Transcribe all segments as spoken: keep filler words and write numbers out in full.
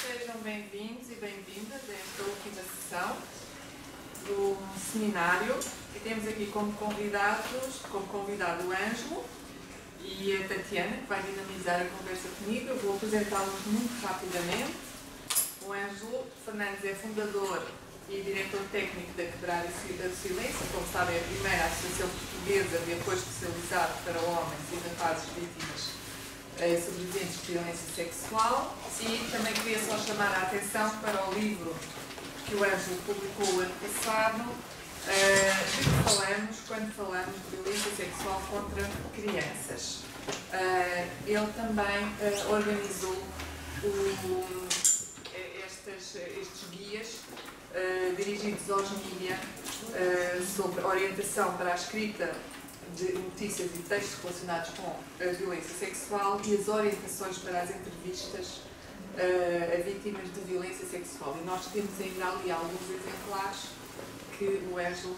Sejam bem-vindos e bem-vindas a esta última sessão do seminário. E temos aqui como convidados, como convidado o Ângelo e a Tatiana, que vai dinamizar a conversa comigo. Eu vou apresentá-los muito rapidamente. O Ângelo Fernandes é fundador e diretor técnico da Quebrar do Silêncio, como sabem, é a primeira associação portuguesa de apoio especializado para homens e rapazes vítimas eh, sobreviventes de violência sexual. E também queria só chamar a atenção para o livro que o Ângelo publicou o ano passado, eh, de que falamos quando falamos de violência sexual contra crianças. Eh, ele também eh, organizou o, estes, estes guias Uh, dirigidos aos mídias uh, sobre orientação para a escrita de notícias e textos relacionados com a violência sexual e as orientações para as entrevistas uh, a vítimas de violência sexual. E nós temos ainda ali alguns exemplares que o Ângelo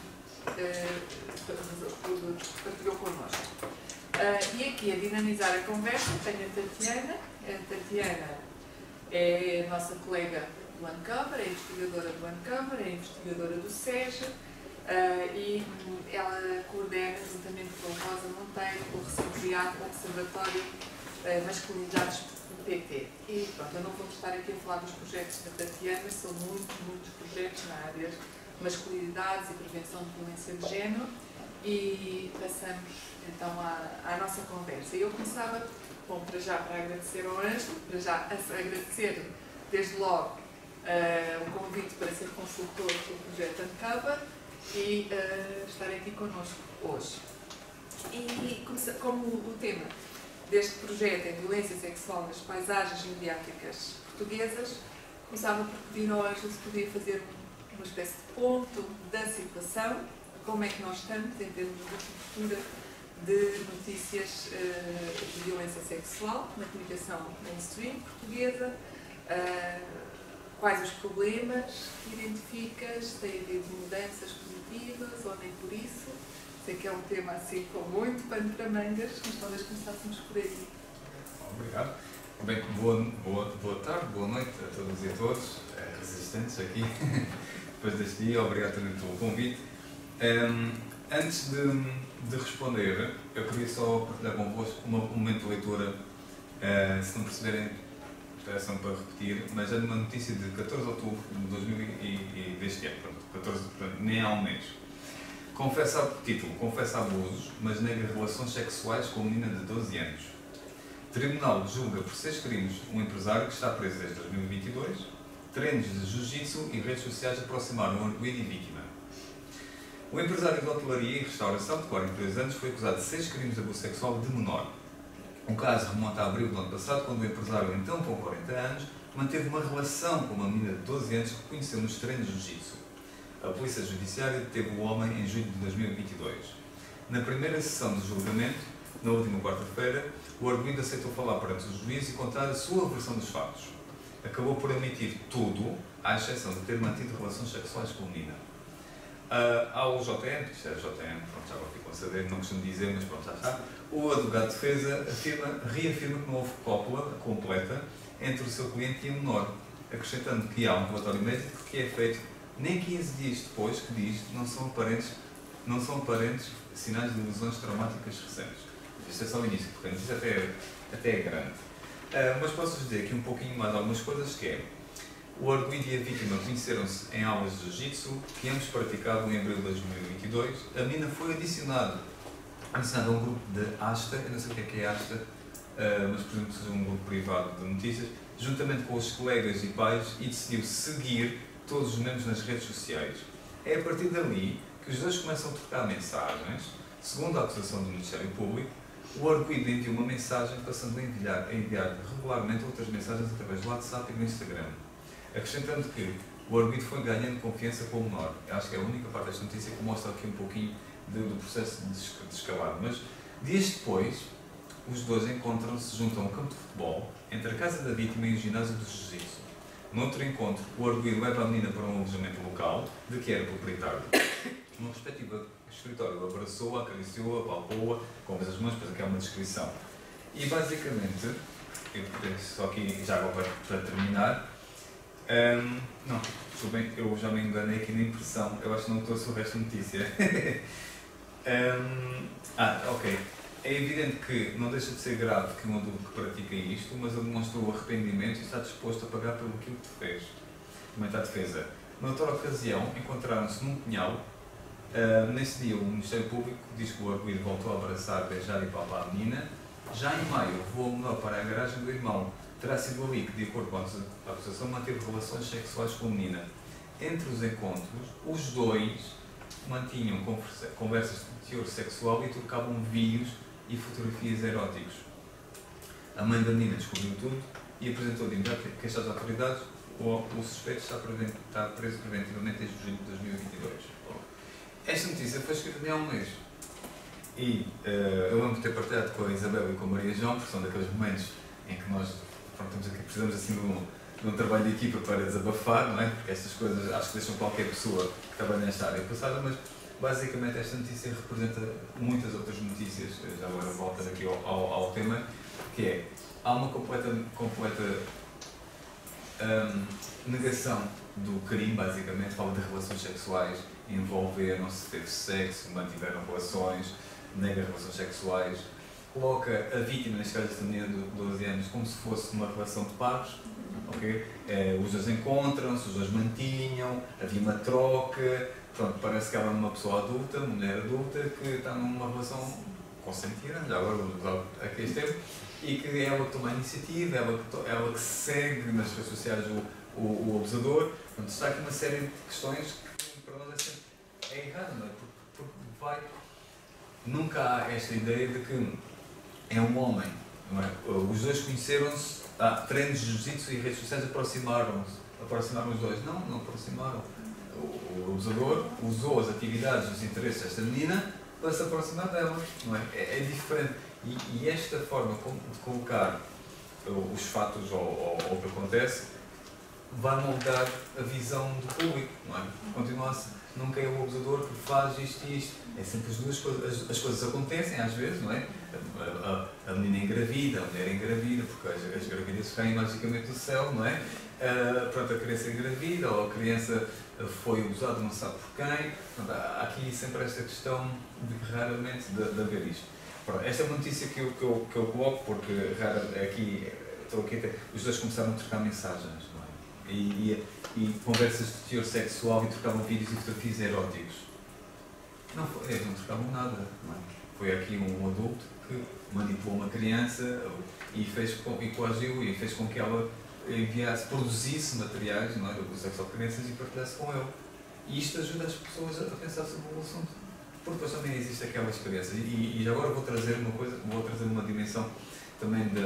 uh, partilhou connosco. Uh, e aqui, a dinamizar a conversa, tenho a Tatiana. A Tatiana é a nossa colega do Uncover, é investigadora do Uncover, é investigadora do SEJ uh, e um, ela coordena, juntamente com a Rosa Monteiro, o recém-criado Observatório uh, Masculinidades P T. E pronto, eu não vou estar aqui a falar dos projetos da Tatiana, são muitos, muitos projetos na área de masculinidades e prevenção de violência de género, e passamos então à, à nossa conversa. Eu começava, bom, para já para agradecer ao Ângelo, para já agradecer desde logo Uh, um convite para ser consultor do projeto Uncover e uh, estar aqui connosco hoje. E como o tema deste projeto é violência sexual nas paisagens mediáticas portuguesas, começava por pedir ao Ângelo se podia fazer uma espécie de ponto da situação, como é que nós estamos em termos de cobertura de notícias uh, de violência sexual na comunicação mainstream portuguesa. Uh, Quais os problemas que identificas? Se tem havido mudanças positivas ou nem por isso? Sei que é um tema assim com muito pano para mangas, mas talvez começássemos por aí. Obrigado. Bem, boa, boa, boa tarde, boa noite a todos e a todos, resistentes aqui, depois deste dia. Obrigado também pelo convite. Um, antes de, de responder, eu queria só partilhar convosco um momento de leitura, uh, se não perceberem, são para repetir, mas é de uma notícia de catorze de outubro de dois mil e deste ano, pronto, catorze, pronto, nem há um mês. Confessa, título, confessa abusos, mas nega relações sexuais com menina de doze anos. Tribunal julga por seis crimes um empresário que está preso desde dois mil e vinte e dois. Treinos de jiu-jitsu e redes sociais aproximaram o arguido e vítima. O empresário de hotelaria e restauração de quarenta e dois anos foi acusado de seis crimes de abuso sexual de menor. O caso remonta a abril do ano passado, quando o empresário, então com quarenta anos, manteve uma relação com uma menina de doze anos que conheceu nos treinos de jiu-jitsu. A Polícia Judiciária deteve o homem em julho de dois mil e vinte e dois. Na primeira sessão de julgamento, na última quarta-feira, o arguido aceitou falar perante o juiz e contar a sua versão dos fatos. Acabou por admitir tudo, à exceção de ter mantido relações sexuais com a menina. Uh, ao J N, que isto é J N, pronto, já agora ficam a saber, não costumo dizer, mas pronto, já está. O advogado de defesa afirma, reafirma que não houve cópula completa entre o seu cliente e a menor, acrescentando que há um relatório médico que é feito nem quinze dias depois, que diz que não são aparentes, não são aparentes sinais de lesões traumáticas recentes. Isto é só o início, portanto, isto até é, até é grande. Uh, mas posso-vos dizer aqui um pouquinho mais algumas coisas, que é: o arguido e a vítima conheceram-se em aulas de jiu-jitsu, que ambos praticavam em abril de dois mil e vinte e dois. A menina foi adicionada, adicionada a um grupo de Asta, eu não sei o que é que é Asta, uh, mas presumo que seja um grupo privado de notícias, juntamente com os colegas e pais, e decidiu seguir todos os membros nas redes sociais. É a partir dali que os dois começam a trocar mensagens. Segundo a acusação do Ministério Público, o arguido enviou uma mensagem, passando a enviar, a enviar regularmente outras mensagens através do WhatsApp e do Instagram, acrescentando que o arguido foi ganhando confiança com o menor. Eu acho que é a única parte desta notícia que mostra aqui um pouquinho do, do processo de, de escalado. Mas dias depois, os dois encontram-se junto a um campo de futebol, entre a casa da vítima e o ginásio do jiu-jitsu. Noutro encontro, o arguido leva a menina para um alojamento local, de que era proprietário. No respectivo escritório, abraçou-a, acariciou-a, palpou-a, com as mãos, depois aqui há uma descrição. E basicamente, eu só aqui, já agora para terminar, Um, não, tudo bem, eu já me enganei aqui na impressão, eu acho que não trouxe o resto da notícia. um, ah, ok. É evidente que não deixa de ser grave que um adulto que pratica isto, mas ele demonstrou arrependimento e está disposto a pagar pelo que fez. Comenta a defesa. Noutra ocasião, encontraram-se num pinhal. Uh, nesse dia, o Ministério Público diz que o arguido voltou a abraçar, beijar e palpar a menina. Já em maio, levou a menor para a garagem do irmão. Terá sido ali que, de acordo com a acusação, manteve relações sexuais com a menina. Entre os encontros, os dois mantinham conversa, conversas de teor sexual e trocavam vídeos e fotografias eróticos. A mãe da menina descobriu tudo e apresentou de imediato queixa às autoridades. O, o suspeito está, está preso preventivamente desde julho de dois mil e vinte e dois. Esta notícia foi escrita há um mês. E uh, eu lembro de ter partilhado com a Isabel e com a Maria João, porque são daqueles momentos em que nós pronto, aqui, precisamos assim, de, um, de um trabalho de equipa para desabafar, não é? Porque estas coisas acho que deixam qualquer pessoa que trabalha nesta área passada, mas basicamente esta notícia representa muitas outras notícias, já agora volto aqui ao, ao, ao tema, que é, há uma completa, completa um, negação do crime, basicamente, fala de relações sexuais, envolveram-se, teve sexo, mantiveram relações, nega relações sexuais, coloca a vítima, neste caso esta menina de doze anos, como se fosse uma relação de pares, okay? É, os dois encontram-se, os dois mantinham, havia uma troca, pronto, parece que ela é uma pessoa adulta, uma mulher adulta, que está numa relação consentida, já agora vou usar aqui este termo, e que é ela que toma a iniciativa, ela que, ela que segue nas redes sociais o, o, o abusador, portanto está aqui uma série de questões que para nós é, sempre, é errado, não é? Porque, porque vai, nunca há esta ideia de que é um homem, não é? Os dois conheceram-se, ah, treinos de jiu-jitsu e redes sociais aproximaram-se, aproximaram os dois, não, não aproximaram. O, o abusador usou as atividades e os interesses desta menina para se aproximar dela, não é? É, é diferente. E, e esta forma de colocar os fatos ou, ou, ou o que acontece vai moldar a visão do público, não é? Continua-se, nunca é o abusador que faz isto e isto. É sempre as duas coisas, as, as coisas acontecem às vezes, não é? A, a, a menina engravida, a mulher engravida, porque as, as gravidezes caem magicamente do céu, não é? Uh, pronto, a criança engravida ou a criança foi abusada, não sabe por quem. Pronto, há aqui sempre esta questão de raramente de, de haver isto. Pronto, esta é uma notícia que eu, que eu, que eu coloco porque rara, aqui, estou aqui até, os dois começaram a trocar mensagens, não é? E, e, e conversas de teor sexual e trocavam vídeos e fotografias eróticos. Não, foi, eles não trocavam nada, não é? Foi aqui um adulto que manipulou uma criança e, fez com, e coagiu e fez com que ela enviasse, produzisse materiais, não é, do sexo de crianças e partilhasse com ele. E isto ajuda as pessoas a pensar sobre o assunto. Porque depois também existe aquelas experiências. E, e agora vou trazer uma coisa, vou trazer uma dimensão também da,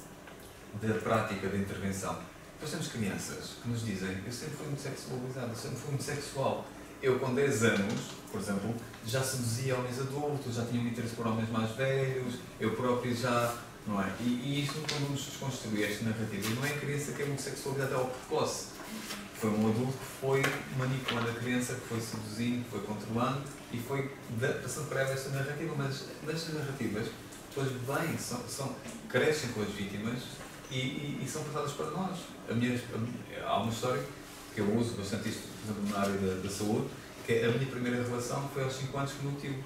da prática da intervenção. Depois temos crianças que nos dizem, eu sempre fui muito sexualizado, eu sempre fui muito sexual. Eu com dez anos, por exemplo, já seduzia homens adultos, já tinha um interesse por homens mais velhos, eu próprio já... Não é? E, e isto, quando vamos desconstruir esta narrativa, não é a criança que é muito sexualizada ao precoce. Foi um adulto que foi manipulando a criança, que foi seduzindo, que foi controlando e foi passando para ela esta narrativa. Mas estas narrativas depois vêm, são, são, crescem com as vítimas e, e, e são passadas para nós. A minha, a, há uma história que eu uso bastante isto, por exemplo, na área da, da saúde, que é a minha primeira relação foi aos cinco anos com o meu tio.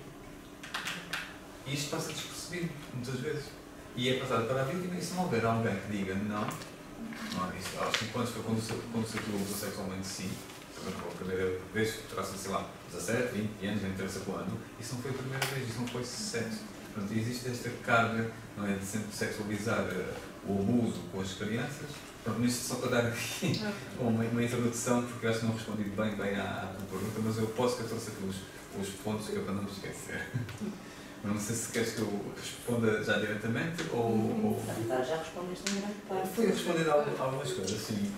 E isto passa despercebido, muitas vezes. E é passado para a vítima e se não houver alguém que diga não, não isso, aos cinco anos foi quando, quando se atua sexualmente sim, a primeira vez que traça, sei lá, dezassete, vinte anos, não interessa quando, isso não foi a primeira vez, isso não foi sexo. Portanto, existe esta carga, não é, de sempre sexualizar uh, o abuso com as crianças. Pronto, isto só para dar aqui uma, uma introdução, porque eu acho que não respondi bem, bem à, à tua pergunta, mas eu posso que eu trouxe aqui os, os pontos que é para não me esquecer. Não sei se queres que eu responda já diretamente ou... ou... Já respondeste em grande parte. Fui a responder a algumas coisas, sim.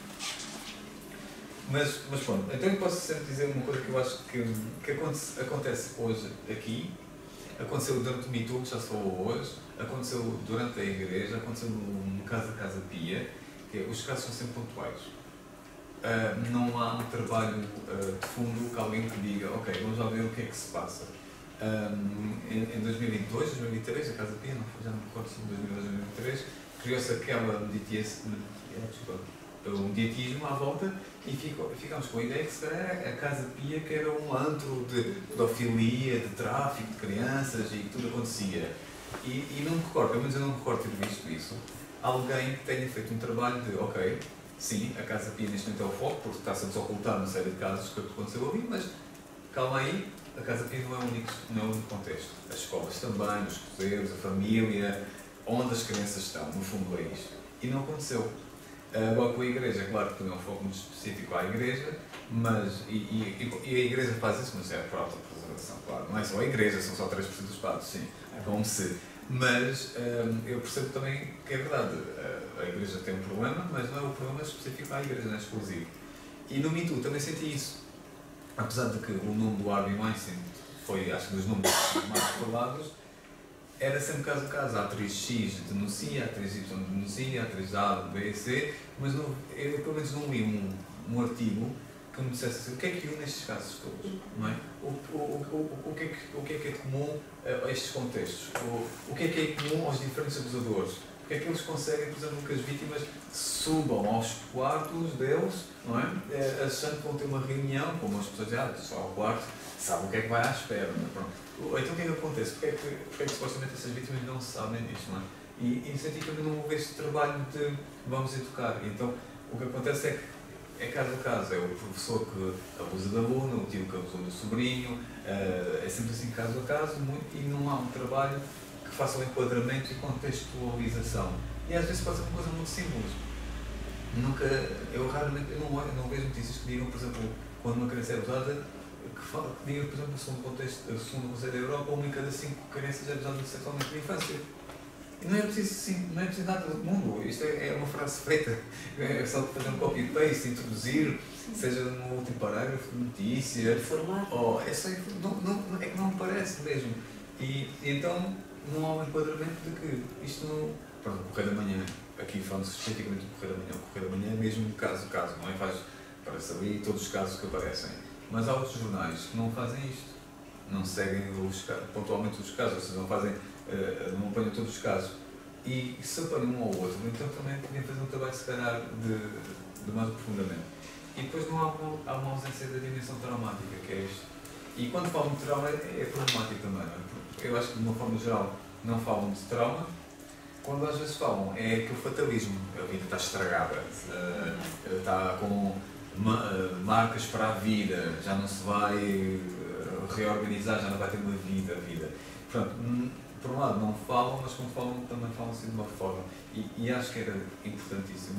Mas, mas pronto, então eu posso sempre dizer uma coisa que eu acho que, que acontece, acontece hoje aqui, aconteceu durante o Me Too, que já se falou hoje, aconteceu durante a igreja, aconteceu no Casa Casa Pia, que é, os casos são sempre pontuais. Uh, não há um trabalho uh, de fundo que alguém que diga, ok, vamos lá ver o que é que se passa. Um, em, em dois mil e dois, dois mil e três, a Casa Pia, não, já não me recordo se em dois mil e dois, dois mil e três, criou-se aquela meditação, um dietismo à volta e fico, ficámos com a ideia que se calhar a Casa Pia que era um antro de pedofilia, de tráfico de crianças e que tudo acontecia. E, e não me recordo, pelo menos eu não me recordo ter visto isso, alguém que tenha feito um trabalho de, ok, sim, a Casa Pia neste momento é o foco, porque está-se a desocultar uma série de casos que aconteceu ali, mas calma aí, a Casa Pia não é o único, não é o único contexto. As escolas também, os museus, a família, onde as crianças estão, no fundo é isto. E não aconteceu. Agora com a Igreja, claro que não é um foco muito específico à Igreja, mas, e, e, e a Igreja faz isso, mas é por autopreservação, claro. Não é só a Igreja, são só três por cento dos padres, sim, é como se. Mas hum, eu percebo também que é verdade, a Igreja tem um problema, mas não é o problema específico à Igreja, não é exclusivo. E no Me Too também senti isso. Apesar de que o nome do Harvey Weinstein foi, acho que, dos nomes mais falados, era sempre caso a caso. A atriz X denuncia, a atriz Y denuncia, a atriz A, B, C, mas não, eu pelo menos não li um, um artigo que me dissesse assim, o que é que une nestes casos todos, não é? O, o, o, o, que, é que, o que é que é comum a estes contextos? O, o que é que é comum aos diferentes abusadores? O que é que eles conseguem, por exemplo, que as vítimas subam aos quartos deles, não é? É, achando que vão ter uma reunião, como as pessoas dizem, ah, só ao quarto, sabe o que é que vai à espera, não é? Pronto. Então o que é que acontece? Porque é que, porque é que supostamente essas vítimas não sabem disto, não é? E, e senti que ainda não houve este trabalho de vamos educar. E então o que acontece é que é caso a caso, é o professor que abusa da aluna, o tio que abusou do sobrinho, é sempre assim caso a caso, muito, e não há um trabalho que faça o enquadramento e contextualização. E às vezes pode ser uma coisa muito simples. Nunca, eu raramente, eu não, eu não vejo notícias que digam, por exemplo, quando uma criança é abusada, que, fala, que digam, por exemplo, segundo o contexto, segundo o Conselho da Europa, uma em cada cinco crianças é abusada sexualmente na infância. E não é preciso, sim, não é preciso nada do mundo, isto é, é uma frase feita, é só fazer um copy-paste, introduzir, sim, seja no último parágrafo de notícia, ou é só, não, não, é que não me parece mesmo. E, e então não há um enquadramento de que isto não. Pronto, o Correio da Manhã, aqui falando especificamente do Correio da Manhã, o Correio da Manhã é mesmo caso a caso, não é? Faz, parece ali todos os casos que aparecem. Mas há outros jornais que não fazem isto, não seguem os, pontualmente os casos, ou seja, não fazem. Uh, não apanham todos os casos e se apanham um ou outro, então também podiam fazer um trabalho se calhar de, de, de mais aprofundamento. E depois não há uma, há uma ausência da dimensão traumática, que é isto. E quando falam de trauma é, é problemático também, não é? Porque eu acho que de uma forma geral não falam de trauma, quando às vezes falam é aquele fatalismo, a vida está estragada, uh, está com ma marcas para a vida, já não se vai uh, reorganizar, já não vai ter uma vida, a vida. Portanto, por um lado não falam, mas quando falam também falam assim de uma forma. E, e acho que era importantíssimo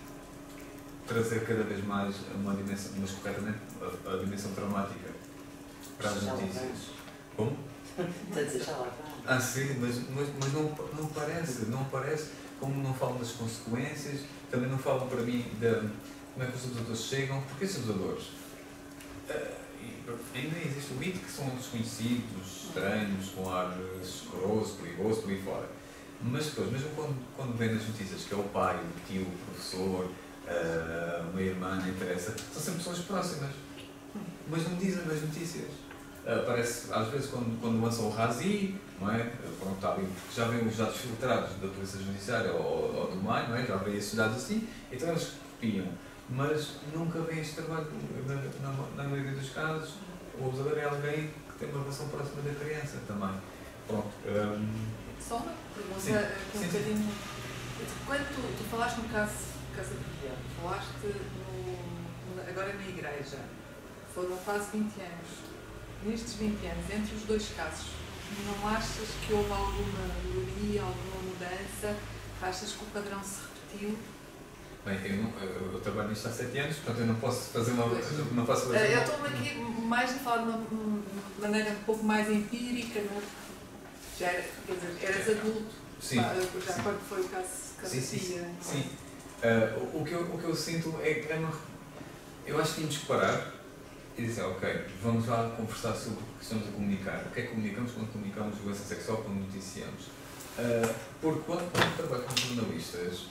trazer cada vez mais uma dimensão, mas corretamente, a, a dimensão traumática para as notícias. Como? Está a dizer já lá. Ah, sim, mas, mas, mas não, não parece, não parece, como não falam das consequências, também não falam para mim de como é que os abusadores chegam, porque esses abusadores. Uh, ainda existe o mito que são desconhecidos, estranhos, com ar escroso, perigoso, por aí fora. Mas depois, mesmo quando, quando vem nas notícias que é o pai, o tio, o professor, uh, uma irmã, não interessa, são sempre pessoas próximas. Mas não dizem nas notícias. Uh, parece, às vezes, quando, quando lançam o Razi, não é? Pronto, tá ali, porque já vêm os dados filtrados da Polícia Judiciária ou, ou do M A I, não é? Já vêm esses dados assim, então eles copiam. Mas nunca vem este trabalho, na, na, na maioria dos casos, o abusador é alguém que tem uma relação próxima da criança também. Pronto. Um... Só uma pergunta com um bocadinho. Quando tu, tu falaste no caso Casa Pia, falaste no, agora na igreja, foram quase vinte anos. Nestes vinte anos, entre os dois casos, não achas que houve alguma melhoria, alguma mudança? Achas que o padrão se repetiu? Bem, eu, não, eu, eu trabalho nisto há sete anos, portanto eu não posso fazer uma... Não posso fazer eu uma... estou aqui mais a falar de uma, uma maneira um pouco mais empírica, não é? Já era, quer dizer, eras adulto, sim, já sim. quando foi o caso de Sim, sim, sim. Pia, sim. Uh, o, o, que eu, o que eu sinto é que é uma... eu acho que tínhamos que parar e dizer, ok, vamos lá conversar sobre o que estamos a comunicar. O que é que comunicamos quando comunicamos violência sexual, quando noticiamos? Uh, porque quando, quando trabalho com jornalistas,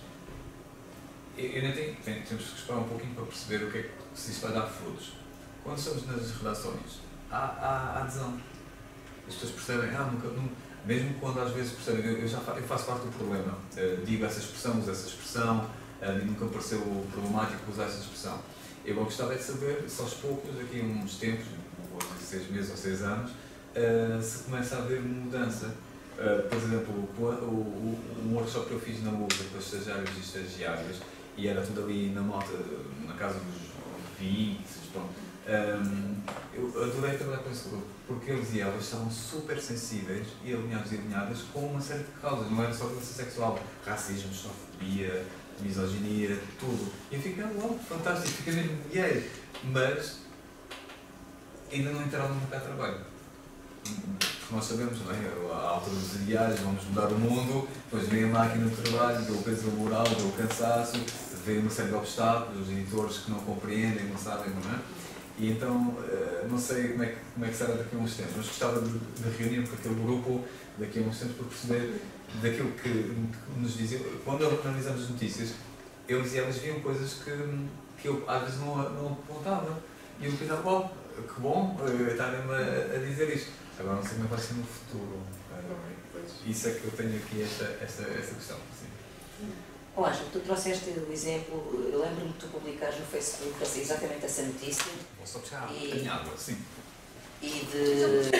eu nem tenho, tem, temos que esperar um pouquinho para perceber o que é que se isto vai dar frutos. Quando estamos nas redações, há, há, há adesão. As pessoas percebem, ah, nunca, nunca, mesmo quando às vezes percebem, eu, eu já fa, eu faço parte do problema, uh, digo essa expressão, uso essa expressão, uh, e nunca me pareceu problemático usar essa expressão. Eu gostava de saber, se aos poucos, daqui a uns tempos, ou seis meses ou seis anos, uh, se começa a haver mudança. Uh, por exemplo, o, o, um workshop que eu fiz na U V para estagiários e estagiárias, e era tudo ali na moto, na casa dos vinte, pronto. Um, eu adorei trabalhar com esse grupo, porque eles e elas estavam super sensíveis e alinhados e alinhadas com uma série de causas, não era só violência sexual, racismo, xenofobia, misoginia, tudo. E eu fiquei, uau, fantástico, fiquei mesmo gay, mas ainda não entraram no mercado de trabalho. Porque nós sabemos, não é? À altura dos ideais, vamos mudar o mundo, depois vem a máquina de trabalho, vê o peso laboral, vê o cansaço, vê uma série de obstáculos, os editores que não compreendem, não sabem, não é? E então, não sei como é que, como é que será daqui a uns tempos, mas gostava de, de reunir com aquele grupo daqui a uns tempos para perceber daquilo que, que nos diziam. Quando analisamos as notícias, eles e elas viam coisas que, que eu às vezes não, não apontava. E eu pensava, oh, que bom estarem-me a, a dizer isto. Agora não sei como é que vai ser no futuro. Isso é que eu tenho aqui esta, esta, esta questão. Sim. Oh, Ângelo, tu trouxeste o exemplo, eu lembro-me de tu publicares no Facebook assim, exatamente essa notícia. Vou só puxar a minha água, sim. E de...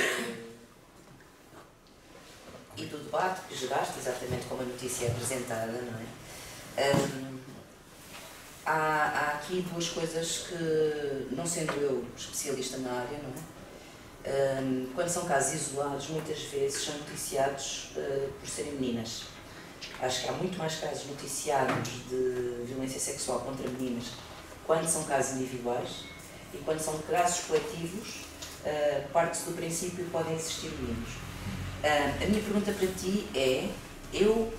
e do debate que geraste, exatamente como a notícia é apresentada, não é? Um, há, há aqui duas coisas que, não sendo eu especialista na área, não é? Um, quando são casos isolados, muitas vezes são noticiados uh, por serem meninas. Acho que há muito mais casos noticiados de violência sexual contra meninas quando são casos individuais e quando são casos coletivos, uh, parte-se do princípio que podem existir meninos. Uh, a minha pergunta para ti é, eu,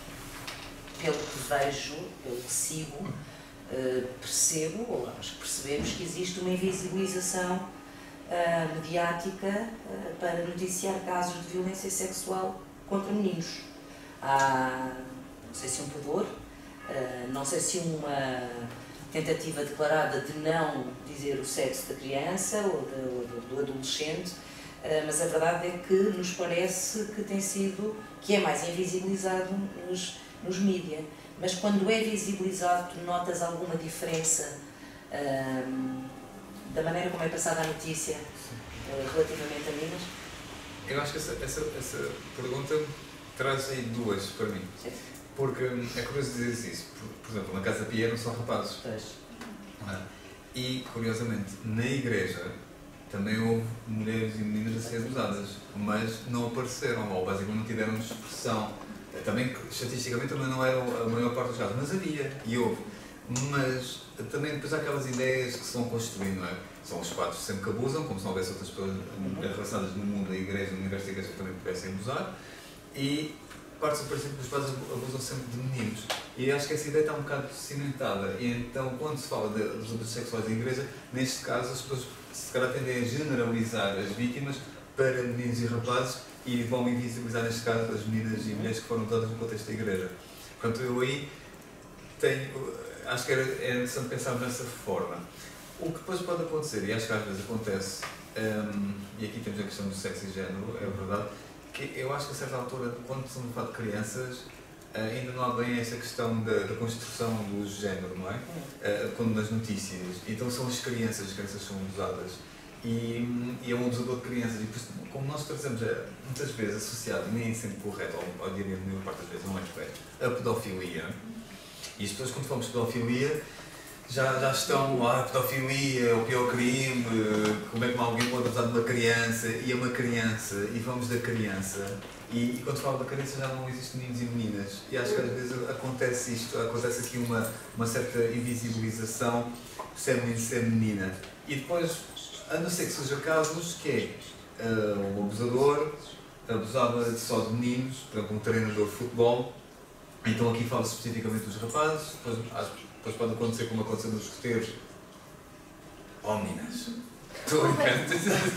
pelo que vejo, pelo que sigo, uh, percebo, ou acho que percebemos que existe uma invisibilização Uh, mediática uh, para noticiar casos de violência sexual contra meninos. Há, não sei se um pudor, uh, não sei se uma tentativa declarada de não dizer o sexo da criança ou, de, ou do, do adolescente, uh, mas a verdade é que nos parece que tem sido, que é mais invisibilizado nos, nos mídias. Mas quando é visibilizado, tu notas alguma diferença uh, da maneira como é passada a notícia uh, relativamente a meninas? Eu acho que essa, essa, essa pergunta traz aí duas para mim. Sim. Porque é curioso dizer isso. Por, por exemplo, na Casa Pia não são rapazes. Pois. Ah, e, curiosamente, na igreja também houve mulheres e meninas a ser abusadas, mas não apareceram, ou basicamente não tiveram expressão. Também, estatisticamente, também não era a maior parte dos casos, mas havia, e houve. Mas também depois há aquelas ideias que se vão construindo, não é? São os quatro sempre que abusam, como se não houvesse outras pessoas relacionadas no mundo da igreja, no universo da igreja que também pudessem abusar, e parte do princípio que os pais abusam sempre de meninos. E acho que essa ideia está um bocado cimentada, e então quando se fala de, dos abusos sexuais da igreja, neste caso as pessoas se calhar tendem a generalizar as vítimas para meninos e rapazes e vão invisibilizar neste caso as meninas e mulheres que foram dadas no contexto da igreja. Portanto, eu aí tenho... Acho que era, era interessante pensarmos dessa forma. O que depois pode acontecer, e acho que às vezes acontece, um, e aqui temos a questão do sexo e género, é verdade, que eu acho que a certa altura, quando estamos a falar de crianças, ainda não há bem essa questão da, da construção do género, não é? Uh, quando nas notícias. Então são as crianças, as crianças são abusadas. E, e é um abusador de crianças. E por isso, como nós trazemos, muitas vezes associado, nem sempre correto, ou, ou diria a maior parte das vezes não é correto, a pedofilia. E as pessoas, quando falamos de pedofilia, já, já estão, ah, pedofilia, o pior crime, como é que alguém pode abusar de uma criança, e é uma criança, e vamos da criança. E, e quando falo da criança já não existem meninos e meninas. E acho que às vezes acontece isto, acontece aqui uma, uma certa invisibilização, se é menino, se é menina. E depois, a não ser que sejam casos que é uh, um abusador, abusava só de meninos, por exemplo, um treinador de futebol. Então aqui falo especificamente dos rapazes, depois, depois pode acontecer como aconteceu nos escoteiros. Oh, meninas! Estou brincando!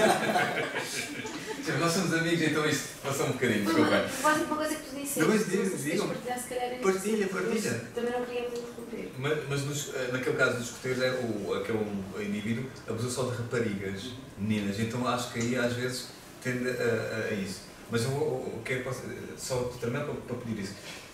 Nós somos amigos, então isto passou um bocadinho, desculpa. Faz uma coisa que tu disseste. Depois digam. Partilha, partilha. Também não queríamos interromper. Mas, mas nos, naquele caso dos escoteiros, é o, aquele indivíduo abusou só de raparigas, meninas, então acho que aí às vezes tende a, a, a isso. Mas o que é que posso. Só terminar para, para pedir isso.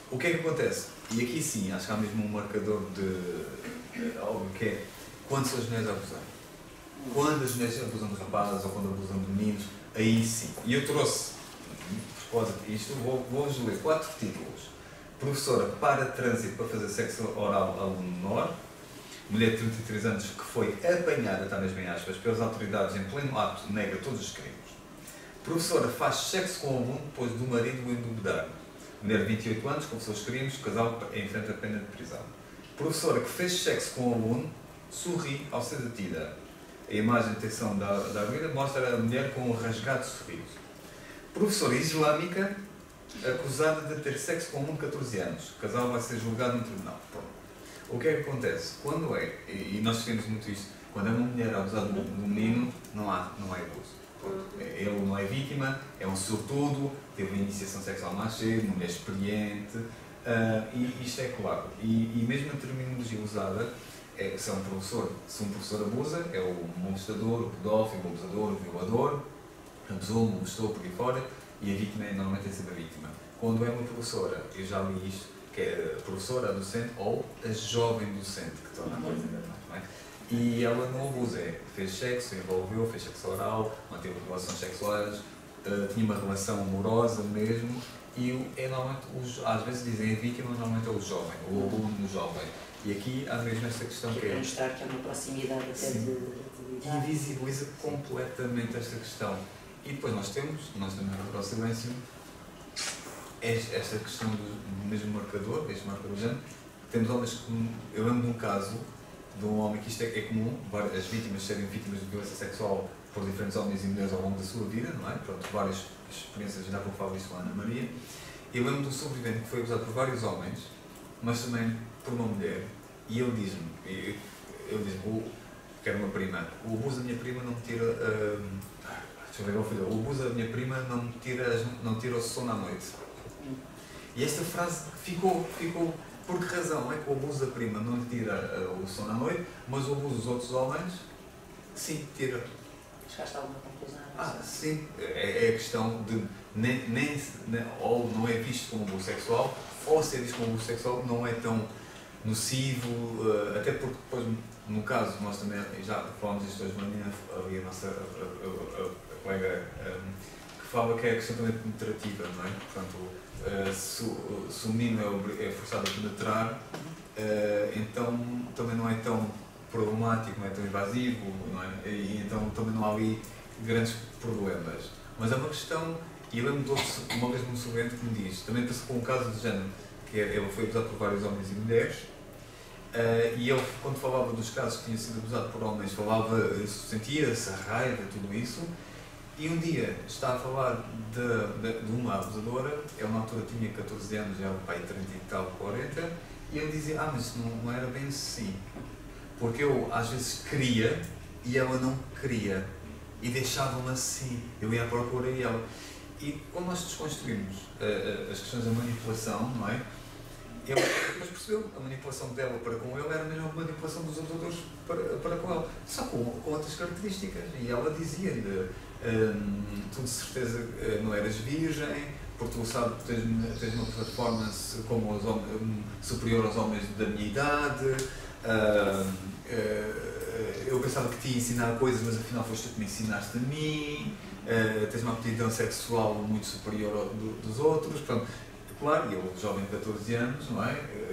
o que é que acontece? E aqui sim, acho que há mesmo um marcador de algo que é quando são as mulheres a abusar. Quando as mulheres abusam de rapazes ou quando abusam de meninos, aí sim. E eu trouxe, por causa disto, vou, vou-vos ler quatro títulos. Professora para trânsito para fazer sexo oral a um menor. Mulher de trinta e três anos que foi apanhada, está mesmo em aspas, pelas autoridades em pleno ato, nega todos os crimes. Professora faz sexo com o aluno depois do marido o endubedar. Mulher de vinte e oito anos, confessou os crimes, casal enfrenta a pena de prisão. Professora que fez sexo com o aluno, sorri ao ser detida. A imagem de detecção da, da arguida mostra a mulher com um rasgado sorriso. Professora islâmica, acusada de ter sexo com um aluno de catorze anos. O casal vai ser julgado no tribunal. Pronto. O que é que acontece? Quando é, e nós temos muito isto, quando é uma mulher abusada de um menino, não há, não há abuso. Ele não é vítima, é um sortudo, teve uma iniciação sexual mais cedo, uma mulher experiente, uh, e isto é claro. E, e mesmo a terminologia usada, é, se, é um professor, se um professor abusa, é o molestador, o pedófilo, o abusador, o violador, abusou, molestou por aí fora, e a vítima é normalmente é sempre a vítima. Quando é uma professora, eu já li isto, que é a professora, a docente ou a jovem docente, que torna a coisa ainda mais, não é? E ela não abusa, é, fez sexo, envolveu, fez sexo oral, manteve relações sexuais, uh, tinha uma relação amorosa mesmo, e o, é normalmente, os, às vezes dizem a vítima, normalmente é o jovem, o aluno jovem. E aqui há mesmo esta questão que é... Para mostrar que há uma proximidade até de, de, de... E invisibiliza completamente esta questão. E depois nós temos, nós temos no nosso silêncio, esta questão do mesmo marcador, este marcador de género. Temos homens que, eu lembro de um caso de um homem que isto é, é comum, as vítimas serem vítimas de violência sexual por diferentes homens e mulheres ao longo da sua vida, não é? Pronto, várias experiências, já vou falar isso com a Ana Maria. Eu lembro de um sobrevivente que foi abusado por vários homens, mas também por uma mulher, e ele diz-me, ele diz-me, que era uma prima, o abuso da minha prima não me tira, uh, deixa eu ver, o abuso da minha prima não me tira, não me tira o sono à noite. E esta frase ficou, ficou, por que razão é que o abuso da prima não lhe tira uh, o sono à noite, mas o abuso dos outros homens, sim, tira. Chegaste a alguma conclusão? Ah, sim, é, é a questão de nem, nem, nem, ou não é visto como abuso sexual, ou se é visto como abuso sexual não é tão nocivo, uh, até porque depois, no caso, nós também já falámos disto hoje de manhã, ali a nossa a, a, a, a colega um, que fala que é a questão também penetrativa, não é? Portanto, uh, se, se o menino é, é forçado a penetrar, uh, então também não é tão problemático, não é tão invasivo, não é? E então também não há ali grandes problemas. Mas é uma questão, e eu lembro de outro, uma vez um sobrevivente que me diz, também passou com um caso de género, que ele foi abusado por vários homens e mulheres, uh, e ele, quando falava dos casos que tinha sido abusado por homens, falava, sentia-se a raiva, tudo isso, e um dia está a falar de, de, de uma abusadora, ele na altura tinha catorze anos, já o pai trinta e tal, quarenta, e ele dizia, ah, mas não, não era bem assim, porque eu às vezes queria e ela não queria, e deixava-me assim, eu ia à procura e ela... E quando nós desconstruímos uh, as questões da manipulação, não é? Ele depois percebeu a manipulação dela para com ele era mesmo a manipulação dos abusadores para, para com ele, só com, com outras características. E ela dizia-lhe, um, tu de certeza uh, não eras virgem, porque tu sabes que tens, tens uma performance como os homens, um, superior aos homens da minha idade, uh, uh, eu pensava que te ia ensinar coisas, mas afinal foste tu que me ensinaste a mim. Uh, tens uma aptidão sexual muito superior ao do, dos outros, portanto, claro, eu, jovem de catorze anos, não é?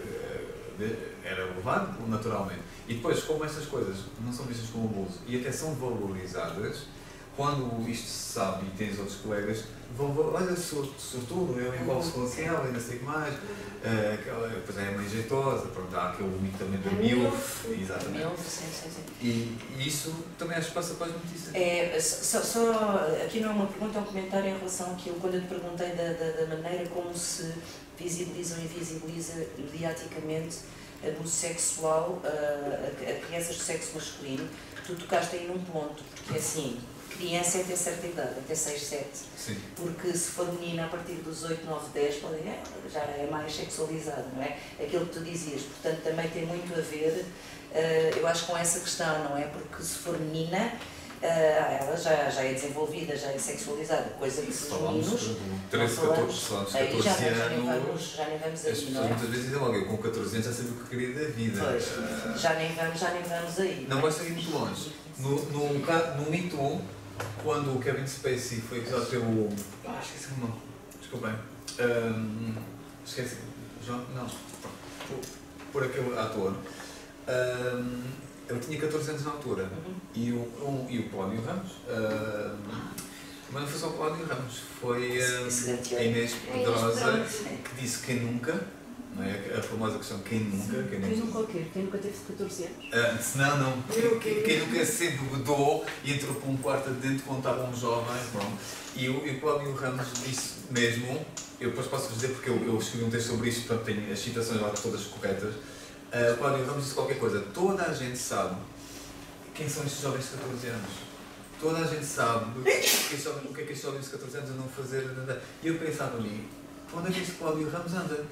Uh, era levado naturalmente. E depois, como estas coisas não são vistas como abuso e até são valorizadas, quando isto se sabe e tens outros colegas, vão, olha, sortudo, eu envolvo-se com aquela e não sei o que mais, uh, aquela, depois é a mãe jeitosa, pronto, há aquele mito também da milf, exatamente. Milf, sim, sim, sim. E, e isso também acho que passa para as notícias. É, só, só, aqui não é uma pergunta, é um comentário em relação àquilo, quando eu te perguntei da, da, da maneira como se visibiliza ou invisibiliza mediaticamente abuso sexual a, a, a crianças do sexo masculino, tu tocaste aí num ponto, porque assim, criança é até certa idade, até seis, sete. Sim. Porque se for menina a partir dos oito, nove, dez, podem, é, já é mais sexualizado, não é? Aquilo que tu dizias, portanto também tem muito a ver, uh, eu acho, com essa questão, não é? Porque se for menina, uh, ela já, já é desenvolvida, já é sexualizada, coisa que os meninos. treze, catorze, aí já, catorze já nem vamos, anos. já nem vamos As aí, pessoas não é? muitas vezes dizem logo, eu com catorze anos já sabia o que eu queria da vida. Pois, Uh, já nem vamos, já nem vamos aí. Não basta ir muito longe. No, no, no Me Too, quando o Kevin Spacey foi acusado pelo. Ah, esqueci o nome. Desculpem. Um, esqueci. João? Não. Por, por aquele ator. Um, ele tinha catorze anos na altura. Uhum. E o, um, e o Cláudio Ramos. Um, mas não foi só o Cláudio Ramos. Foi um, a Inês Pedrosa que disse quem nunca. Não é? A famosa questão quem nunca. Quem Quem nunca, nunca o quê? Quem nunca teve catorze anos? Uh, não, não. Quem, quem nunca sempre mudou e entrou para um quarto de dentro quando estava um jovem. Bom. E o, e o Cláudio Ramos disse mesmo, eu depois posso dizer porque eu, eu escrevi um texto sobre isto, portanto tenho as citações lá todas corretas. Uh, o Cláudio Ramos disse qualquer coisa. Toda a gente sabe quem são estes jovens de catorze anos. Toda a gente sabe o que é que estes jovens de catorze anos andam a fazer. E eu pensava a mim, onde é que este Cláudio Ramos anda?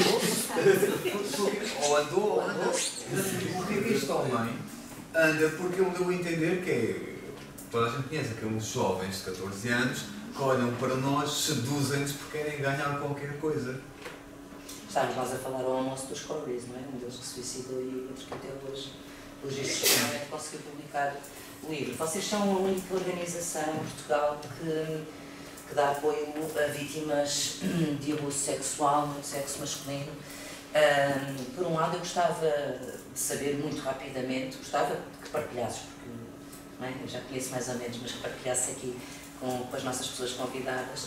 Ou andou, ou anda. Porquê que este homem anda? Porque ele deu a entender que é, toda a gente conhece aqueles jovens de catorze anos que olham para nós, seduzem-nos porque querem ganhar qualquer coisa. Estávamos nós a falar ao almoço dos Corys, não é? Um deles que se suicidou e outro que até hoje, hoje este finalmente conseguiu publicar o livro. Vocês são a única organização em Portugal que, que dá apoio a vítimas de abuso sexual no sexo masculino. Um, por um lado, eu gostava de saber muito rapidamente, gostava que partilhasses, porque não é? Eu já conheço mais ou menos, mas que partilhasse aqui com, com as nossas pessoas convidadas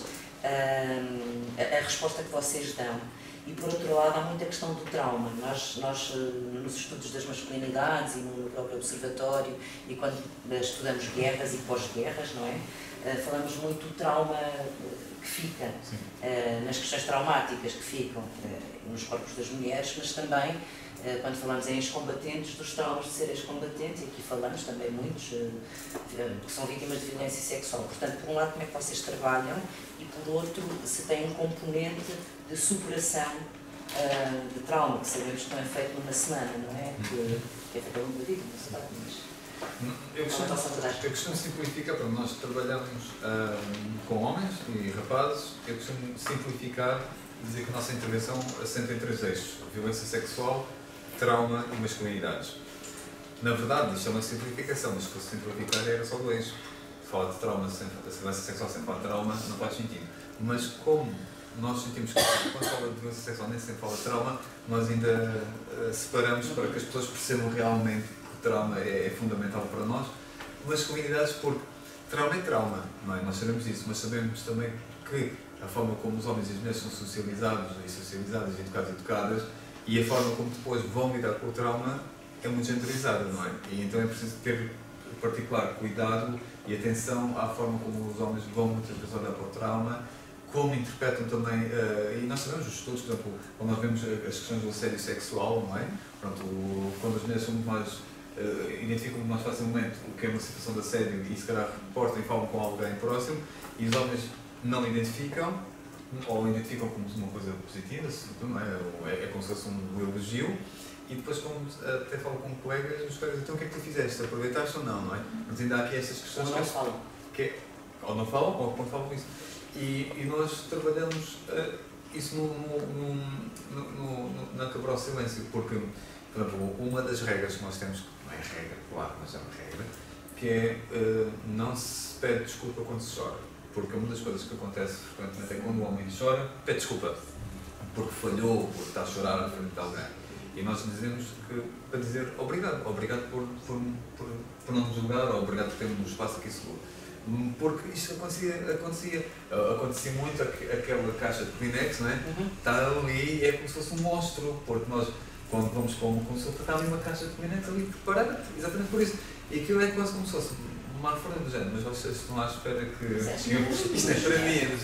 um, a, a resposta que vocês dão. E por outro lado, há muita questão do trauma. Nós, nós nos estudos das masculinidades e no próprio observatório, e quando estudamos guerras e pós-guerras, não é? Falamos muito do trauma que fica, uh, nas questões traumáticas que ficam uh, nos corpos das mulheres, mas também, uh, quando falamos em ex-combatentes, dos traumas de ser ex-combatente, e aqui falamos também muitos, uh, que são vítimas de violência sexual. Portanto, por um lado, como é que vocês trabalham, e por outro, se tem um componente de superação uh, de trauma, que sabemos que não é feito numa semana, não é? Que, que é feito ao longo da vida, não se sabe, mas... Eu costumo, eu costumo simplificar, para nós trabalhamos um, com homens e rapazes, eu costumo simplificar e dizer que a nossa intervenção assenta em três eixos: violência sexual, trauma e masculinidades. Na verdade, isto é uma simplificação, mas se fosse simplificar era só do eixo. Falar de trauma, sem, de violência sexual sem falar de trauma não faz sentido. Mas como nós sentimos que quando fala de violência sexual nem sempre fala de trauma, nós ainda uh, separamos para que as pessoas percebam realmente que o trauma é, é fundamental para nós. Masculinidades, porque trauma é trauma, não é? Nós sabemos isso, mas sabemos também que a forma como os homens e as mulheres são socializados e socializadas, e educados e educadas, e a forma como depois vão lidar com o trauma é muito generalizada, não é? E então é preciso ter particular cuidado e atenção à forma como os homens vão muitas vezes olhar para o trauma, como interpretam também, uh, e nós sabemos os estudos, por exemplo, quando nós vemos as questões do assédio sexual, não é? Pronto, o, quando as mulheres são muito mais, uh, identificam muito mais facilmente o que é uma situação de assédio e se calhar reportam e falam com alguém próximo, e os homens não identificam, ou identificam como uma coisa positiva, não é? É, é como se fosse um elogio, e depois como, até falo com colegas, os colegas, então o que é que tu fizeste? Aproveitaste ou não, não é? Mas ainda há aqui estas questões... Ou não falam. Que é, ou não falam, ou quando falam isso. E, e nós trabalhamos uh, isso no, no, no, no, na quebrar o silêncio, porque, por exemplo, uma das regras que nós temos, não é regra, claro, mas é uma regra, que é uh, não se pede desculpa quando se chora. Porque uma das coisas que acontece frequentemente é quando o homem chora, pede desculpa, porque falhou, porque está a chorar à frente de alguém. E nós dizemos que, para dizer obrigado, obrigado por, por, por, por não nos julgar, ou obrigado por termos um espaço aqui seguro. Porque isto acontecia, acontecia, acontecia muito aquela caixa de Kleenex, não é? Uhum. Está ali, é como se fosse um monstro, porque nós, quando vamos para uma consulta, está ali uma caixa de Kleenex ali preparada, exatamente por isso. E aquilo é quase como se fosse uma forma do género, mas vocês estão à espera que isto é para mim, do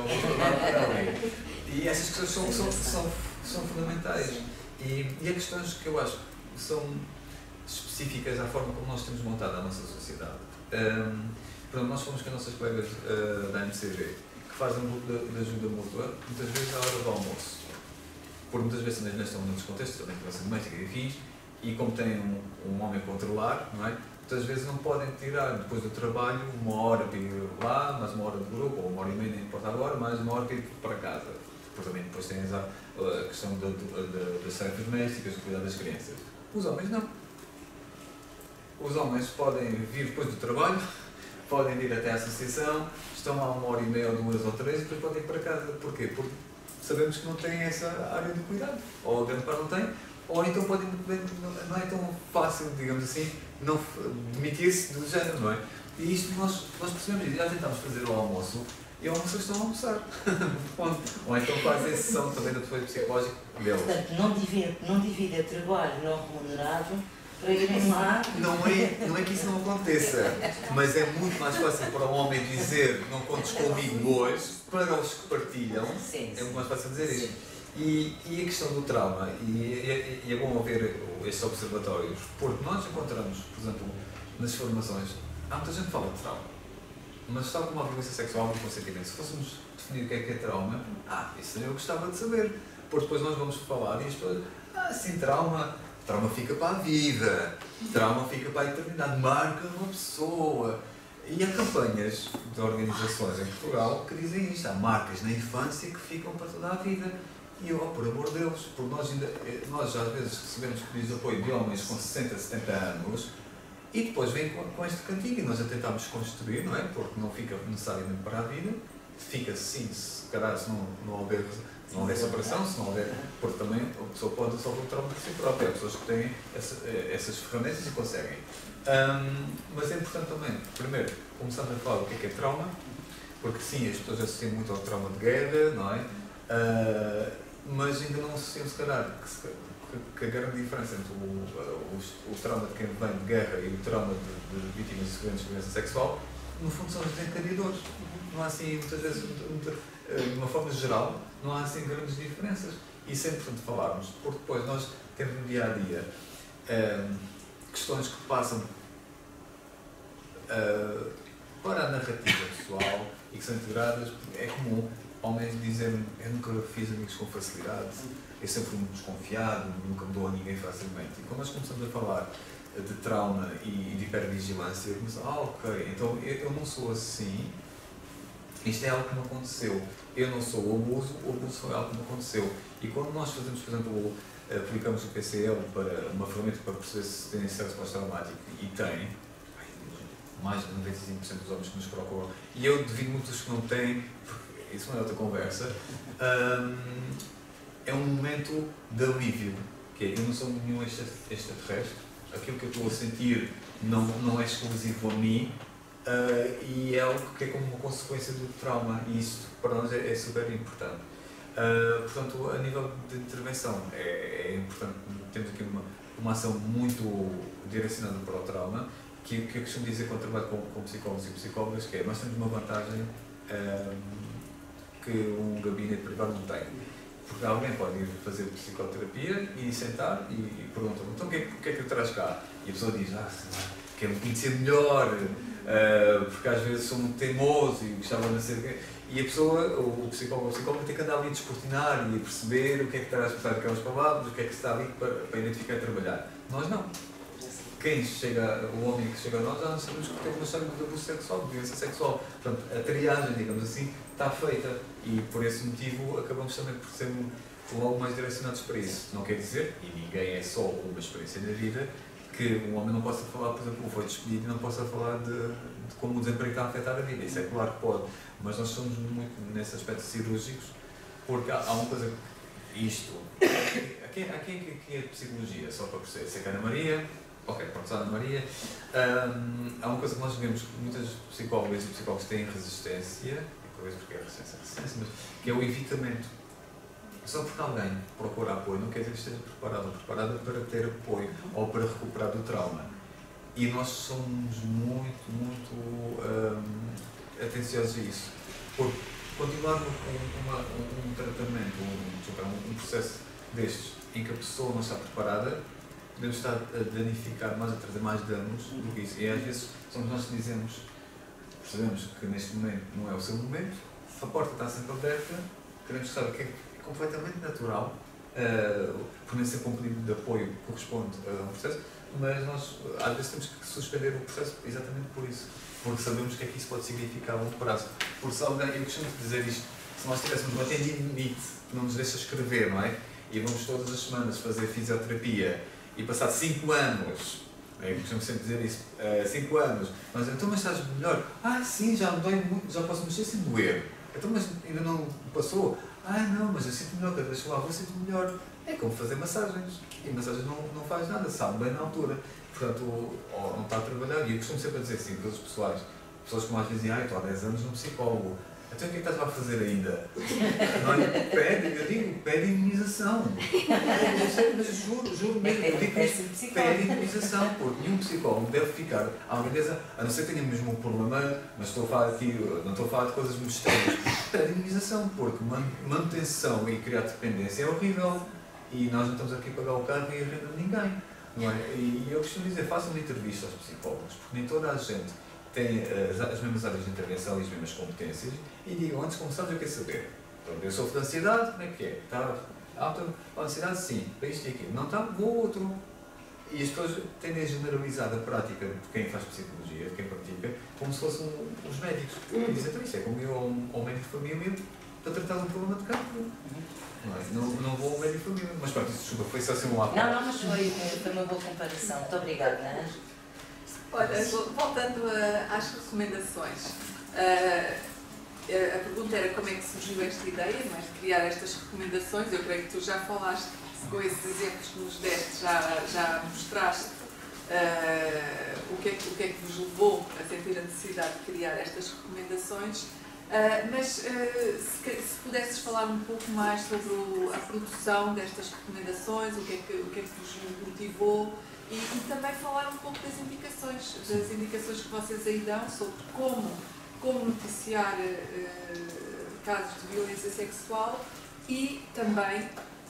género, e essas questões são, são, são, são fundamentais. E, e há questões que eu acho que são específicas à forma como nós temos montado a nossa sociedade. Um, Pronto, nós fomos com as nossas colegas uh, da M C G, que fazem um grupo de, de ajuda mútua, muitas vezes à hora do almoço. Porque muitas vezes também estão noutros contextos, também violência doméstica e afins, e como têm um, um homem a controlar, não é? muitas vezes não podem tirar depois do trabalho uma hora para ir lá, mais uma hora de grupo, ou uma hora e meia, nem importa agora, mais uma hora para ir para casa. Depois também depois tens a, a questão da, da, das tarefas domésticas, do cuidado das crianças. Os homens não. Os homens podem vir depois do trabalho, podem vir até à associação, estão lá uma hora e meia, ou duas ou três, e depois podem ir para casa. Porquê? Porque sabemos que não têm essa área de cuidado. Ou a grande parte não tem, ou então podem, não é tão fácil, digamos assim, não demitir-se do género, não é? E isto nós, nós percebemos isso. Já tentámos fazer o almoço e as pessoas estão a almoçar. Ou então fazem a sessão também do apoio psicológico deles. Portanto, não divide, não divide trabalho não remunerado para irem lá. Não é, não é que isso não aconteça, mas é muito mais fácil para um homem dizer não contes comigo hoje, para os que partilham, Sim, é muito mais fácil dizer sim. isto. E, e a questão do trauma, e, e, e é bom haver estes observatórios, porque nós encontramos, por exemplo, nas formações, há muita gente que fala de trauma, mas tal como a violência sexual e o consentimento, se fôssemos definir o que é que é trauma, ah, isso eu gostava de saber, porque depois nós vamos falar e as pessoas, ah, sim, trauma, trauma fica para a vida, trauma fica para a eternidade, marca uma pessoa. E há campanhas de organizações em Portugal que dizem isto, há marcas na infância que ficam para toda a vida. E eu, oh, por amor de Deus, porque nós, ainda, nós às vezes recebemos pedidos de apoio de homens com sessenta, setenta anos e depois vêm com, com este cantigo e nós a tentamos construir, não é? Porque não fica necessariamente para a vida, fica sim, se calhar se não, não houver, se não houver separação, se não houver, porque também a pessoa pode resolver o trauma de si própria, há pessoas que têm essa, essas ferramentas e conseguem. Um, mas é importante também, primeiro, começando a falar do que é, que é trauma, porque sim, as pessoas associam muito ao trauma de guerra, não é? Uh, mas ainda não associam, se calhar, que, que, que a grande diferença entre o, o, o trauma de quem vem de guerra e o trauma de, de vítimas de violência, violência sexual, no fundo são os desencadeadores. Não há assim, muitas vezes, de uma forma geral, não há assim grandes diferenças. E isso é importante falarmos, porque depois nós temos no dia a dia um, questões que passam uh, para a narrativa pessoal e que são integradas. É comum homens dizerem: eu nunca fiz amigos com facilidade, eu sempre fui muito desconfiado, nunca me dou a ninguém facilmente. E quando nós começamos a falar de trauma e de hipervigilância, eu começo, ah, ok, então eu, eu não sou assim, isto é algo que me aconteceu, eu não sou o abuso, o abuso foi algo que me aconteceu. E quando nós fazemos, por exemplo, aplicamos o P C L para uma ferramenta para perceber se tem stress pós-traumático, e tem, mais de noventa e cinco por cento dos homens que nos procuram, e eu devido muito os que não têm, porque isso não é outra conversa, um, é um momento de alívio, que é, eu não sou nenhum extraterrestre, aquilo que eu estou a sentir não, não é exclusivo a mim, uh, e é algo que é como uma consequência do trauma, e isso para nós é, é super importante. Uh, portanto, a nível de intervenção, é, é importante, temos aqui uma, uma ação muito direcionada para o trauma, que, que eu costumo dizer quando trabalho com, com psicólogos e psicólogas, que é, nós temos uma vantagem um, que um gabinete privado não tem. Porque alguém pode ir fazer psicoterapia e sentar e, e pergunta: então o que, é, o que é que eu traz cá? E a pessoa diz: ah, quero me conhecer melhor, uh, porque às vezes sou muito teimoso e gostava de ser. E a pessoa, o psicólogo ou a psicóloga, tem que andar ali a descortinar e a perceber o que é que traz por trás daquelas palavras, o que é que está ali para, para identificar e trabalhar. Nós não. Quem chega, o homem que chega a nós, já sabemos que tem uma história de abuso sexual, de violência sexual. Portanto, a triagem, digamos assim, está feita e por esse motivo acabamos também por ser logo mais direcionados para isso. Não quer dizer, e ninguém é só uma experiência na vida, que um homem não possa falar, por exemplo, foi despedido e não possa falar de, de como o desemprego está a afetar a vida. Isso é claro que pode, mas nós somos muito nesse aspecto cirúrgicos, porque há, há uma coisa, isto, há quem, há quem que é de psicologia, só para perceber, sei que a Ana Maria. Ok, pronto, Ana Maria. Um, há uma coisa que nós vemos que muitas psicólogas e psicólogos têm resistência, talvez porque é resistência, resistência, mas que é o evitamento. Só porque alguém procura apoio não quer dizer que esteja preparado ou preparada para ter apoio ou para recuperar do trauma. E nós somos muito, muito um, atenciosos a isso. Porque continuar com uma, um, um tratamento, um, um, um processo destes, em que a pessoa não está preparada, podemos estar a danificar mais, a trazer mais danos do que isso. E às vezes somos nós que dizemos, percebemos que neste momento não é o seu momento, a porta está sempre aberta, queremos saber que é completamente natural, uh, por nem ser com um pedido de apoio que corresponde a um processo, mas nós às vezes temos que suspender o processo exatamente por isso, porque sabemos o que é que isso pode significar a longo prazo. Porque se alguém, eu costumo dizer isto, se nós tivéssemos um atendido limite que não nos deixa escrever, não é? E vamos todas as semanas fazer fisioterapia e passar cinco anos, eu costumo sempre dizer isso, cinco anos, mas então mas estás melhor? Ah sim, já me dói muito, já posso mexer sem doer. Então mas ainda não passou? Ah não, mas eu sinto melhor, cada vez que eu lá vou sinto melhor. É como fazer massagens. E massagens não, não faz nada, sabe bem na altura. Portanto, ou não está a trabalhar. E eu costumo sempre a dizer assim, todos os pessoais, pessoas que mais dizem, ah, estou há dez anos num psicólogo. Então o que é que estás lá a fazer ainda? Não, pede, eu digo, pede imunização. Mas juro, juro mesmo, eu digo isto, pede imunização, porque nenhum psicólogo deve ficar, alguém diz, a não ser que tenha mesmo um problema, mas estou a falar aqui, não estou a falar de coisas muito extremas, pede imunização, porque manutenção e criar dependência é horrível. E nós não estamos aqui a pagar o carro e a renda de ninguém. Não é? E eu costumo dizer, façam uma entrevista aos psicólogos, porque nem toda a gente tem as, as mesmas áreas de intervenção e as mesmas competências, e digam, antes de começarmos, eu quero saber. Então, eu sofro de ansiedade, como é que é? Está alta a ansiedade? Sim. Para isto e aquilo. Não está? Vou outro. E as pessoas tendem a generalizar a prática de quem faz psicologia, de quem pratica, como se fossem os médicos. E dizem, então isto é como eu ao um médico de família para tratar de um problema de cancro. Não, é? não, não vou ao médico de família. Mas pronto, isso, desculpa, foi só assim um lado. Não, não, mas foi, foi uma boa comparação. Muito obrigada, Ana. Olha, voltando a, às recomendações, uh, a pergunta era como é que surgiu esta ideia, não é, de criar estas recomendações. Eu creio que tu já falaste com esses exemplos que nos deste, já, já mostraste uh, o, que é que, o que é que vos levou a sentir a necessidade de criar estas recomendações. Uh, mas uh, se, se pudesses falar um pouco mais sobre o, a produção destas recomendações, o que é que, o que, é que vos motivou, e, e também falar um pouco das indicações, das indicações que vocês aí dão sobre como, como noticiar uh, casos de violência sexual e também,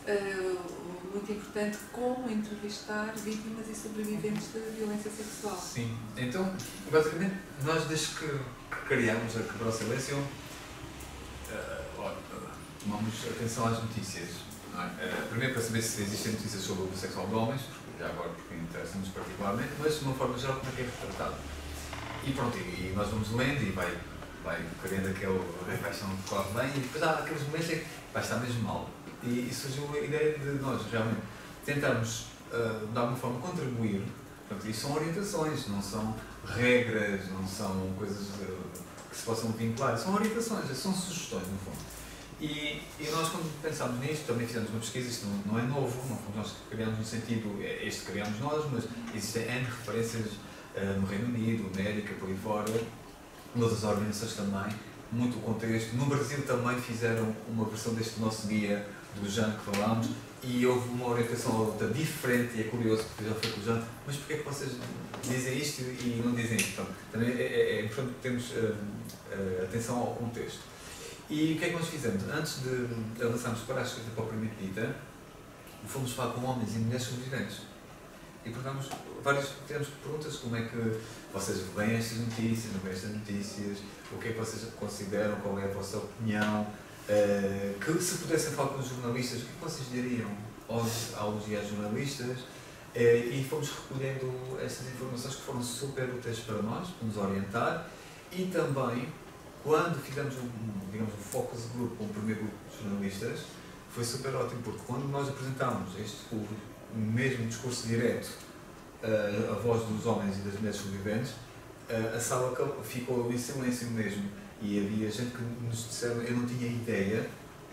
uh, muito importante, como entrevistar vítimas e sobreviventes de violência sexual. Sim, então, basicamente, nós desde que criamos a Quebrar o Silêncio, uh, tomamos atenção às notícias. Não é? Uh, primeiro para saber se existem notícias sobre o abuso sexual de homens, porque já agora porque interessa-nos particularmente, mas de uma forma geral como é que é retratado. E pronto, e, e nós vamos lendo e vai, vai querendo aquele paixão que corre bem, e depois há aqueles momentos em que vai estar mesmo mal. E, e surgiu a ideia de nós realmente tentarmos, uh, de alguma forma, contribuir. Portanto, isso são orientações, não são regras, não são coisas uh, que se possam vincular, são orientações, são sugestões, no fundo. E, e nós, quando pensámos nisto, também fizemos uma pesquisa, isto não, não é novo, não fomos nós que criámos no sentido, este criámos nós, mas existem N referências uh, no Reino Unido, América, por aí fora, outras organizações também, muito o contexto. No Brasil também fizeram uma versão deste nosso guia do Jean que falámos, e houve uma orientação ou outra diferente, e é curioso, porque já foi com o Jean, mas porquê é que vocês dizem isto e não dizem isto? Então, também é, é, é importante termos uh, uh, atenção ao contexto. E o que é que nós fizemos? Antes de avançarmos para a escrita propriamente dita, fomos falar com homens e mulheres sobreviventes. E perguntamos várias, tivemos perguntas, como é que vocês veem estas notícias, não veem estas notícias, o que é que vocês consideram, qual é a vossa opinião, uh, que se pudessem falar com os jornalistas, o que é que vocês diriam aos, aos e às jornalistas, uh, e fomos recolhendo estas informações que foram super úteis para nós, para nos orientar, e também, quando fizemos um, digamos, um focus group com o primeiro grupo de jornalistas, foi super ótimo, porque quando nós apresentámos este, o mesmo discurso direto, uh, a voz dos homens e das mulheres sobreviventes, uh, a sala ficou em silêncio mesmo, e havia gente que nos disseram, eu não tinha ideia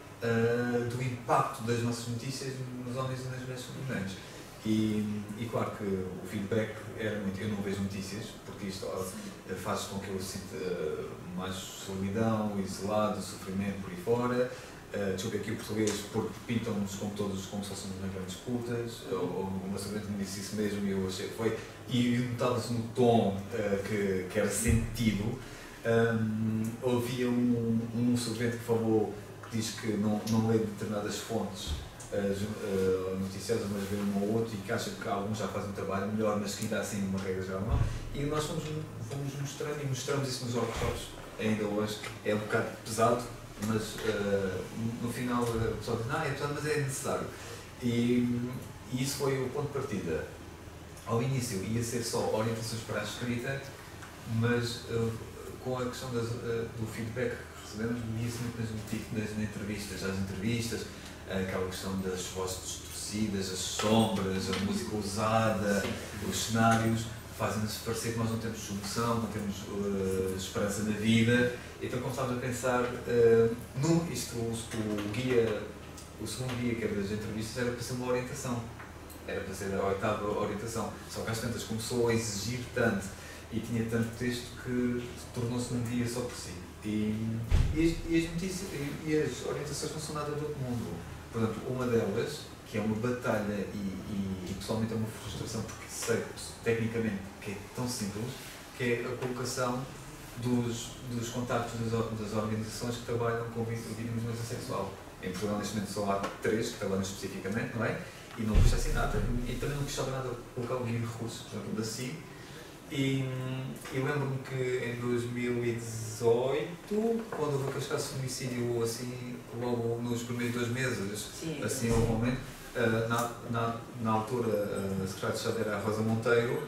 uh, do impacto das nossas notícias nos homens e nas mulheres sobreviventes. E, e claro que o feedback era muito, eu não vejo notícias, porque isto uh, faz com que eu sinta uh, mais solidão, isolado, sofrimento por aí fora. Uh, deixa eu ver aqui o português, porque pintam-nos como todos, como se fôssemos nas grandes putas, ou, ou uma sobrevivente me disse isso mesmo e eu achei que foi, e notava-se no tom uh, que, que era sentido. Um, havia um, um sobrevivente que falou, que diz que não, não lê determinadas fontes uh, uh, noticiosas, mas vê um ou outro, e que acha que alguns já fazem um trabalho melhor, mas que ainda assim uma regra geral não. E nós fomos, fomos mostrando, e mostramos isso nos workshops ainda hoje. É um bocado pesado, mas uh, no final o pessoal diz, ah, é pesado, mas é necessário. E, e isso foi o ponto de partida. ao início ia ser só orientações para a escrita, mas uh, com a questão das, uh, do feedback que recebemos, via-se muito nas, nas, nas entrevistas, as entrevistas, aquela questão das vozes distorcidas, as sombras, a música usada, os cenários, fazem-nos parecer que nós não temos solução, não temos uh, esperança na vida. Então começámos a pensar, uh, no, isto, o, o guia, o segundo guia, que era das entrevistas, era para ser uma orientação, era para ser a oitava orientação, só que às tantas começou a exigir tanto e tinha tanto texto que tornou-se um guia só por si. E, e, as, e, as notícias, e, e as orientações não são nada do outro mundo. Por exemplo, uma delas, que é uma batalha e, e, e pessoalmente é uma frustração, porque sei tecnicamente que é tão simples, que é a colocação dos, dos contactos das, das organizações que trabalham com vítimas de violência sexual. Em Portugal, neste momento, só há três que trabalham especificamente, não é? E não custa assim nada. E também não custava nada colocar o guia de recursos, por exemplo, da C I G. E eu lembro-me que em dois mil e dezoito, quando houve aqueles casos de femicídio, assim, logo nos primeiros dois meses, sim, assim, houve um momento, na, na, na altura, a secretária de Estado era a Rosa Monteiro,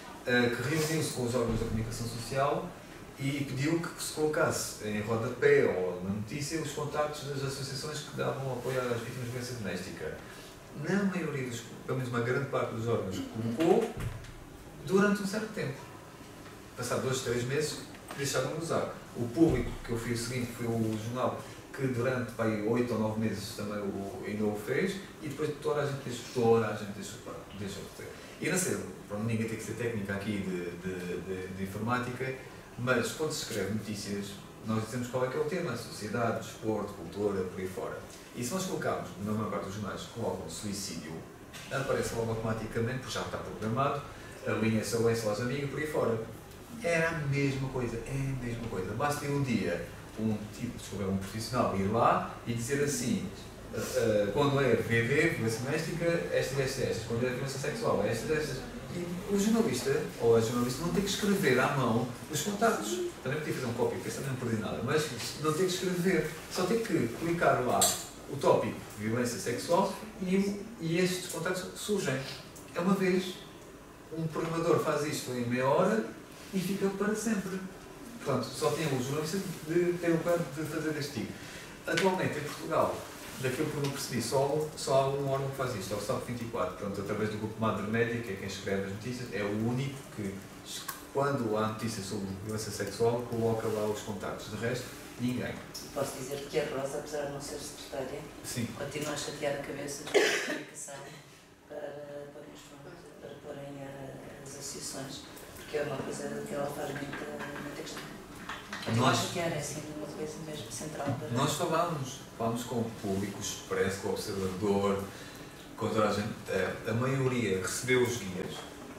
que reuniu-se com os órgãos da comunicação social e pediu que se colocasse em rodapé ou na notícia os contactos das associações que davam apoio às vítimas de violência doméstica. Na maioria dos, pelo menos uma grande parte dos órgãos, colocou durante um certo tempo. Passado dois, três meses, deixaram de usar. O Público, que eu fiz o seguinte, foi o jornal que durante bem, oito ou nove meses também o, ainda o fez, e depois toda a gente deixou, toda a gente deixou, deixou de ter. E não sei, para ninguém tem que ser técnica aqui de, de, de, de informática, mas quando se escreve notícias, nós dizemos qual é que é o tema: sociedade, desporto, cultura, por aí fora. E se nós colocarmos, na maior parte dos jornais, colocam suicídio, aparece logo automaticamente, porque já está programado, a linha S O S aos amigos, por aí fora. Era a mesma coisa, é a mesma coisa. Basta ir um dia, um tipo, desculpa, um profissional, ir lá e dizer assim, uh, uh, quando é V V, violência doméstica, estas, estas, estas. Quando é violência sexual, estas, estas. E o jornalista, ou a jornalista, não tem que escrever à mão os contactos. Também podia fazer um copy, porque também não perdi nada, mas não tem que escrever. Só tem que clicar lá o tópico violência sexual e, e estes contactos surgem. É uma vez. Um programador faz isto em meia hora e fica para sempre. Portanto, só tem o jornalista de ter o plano de fazer este tipo. Atualmente, em Portugal, daquilo que eu não percebi, só, só há um órgão que faz isto, é o SAP vinte e quatro. Portanto, através do grupo Madre Média, que é quem escreve as notícias, é o único que, quando há notícias sobre violência sexual, coloca lá os contactos. De resto, ninguém. Posso dizer que a Rosa, apesar de não ser secretária, sim, continua a chatear a cabeça da comunicação para, para, para porem as associações, porque é uma coisa que ela faz muita, muita questão. Continua a chatear, é assim uma coisa mesmo central para... Nós falámos, falámos com o Público, o Expresso, com o Observador, com toda a gente. A maioria recebeu os guias.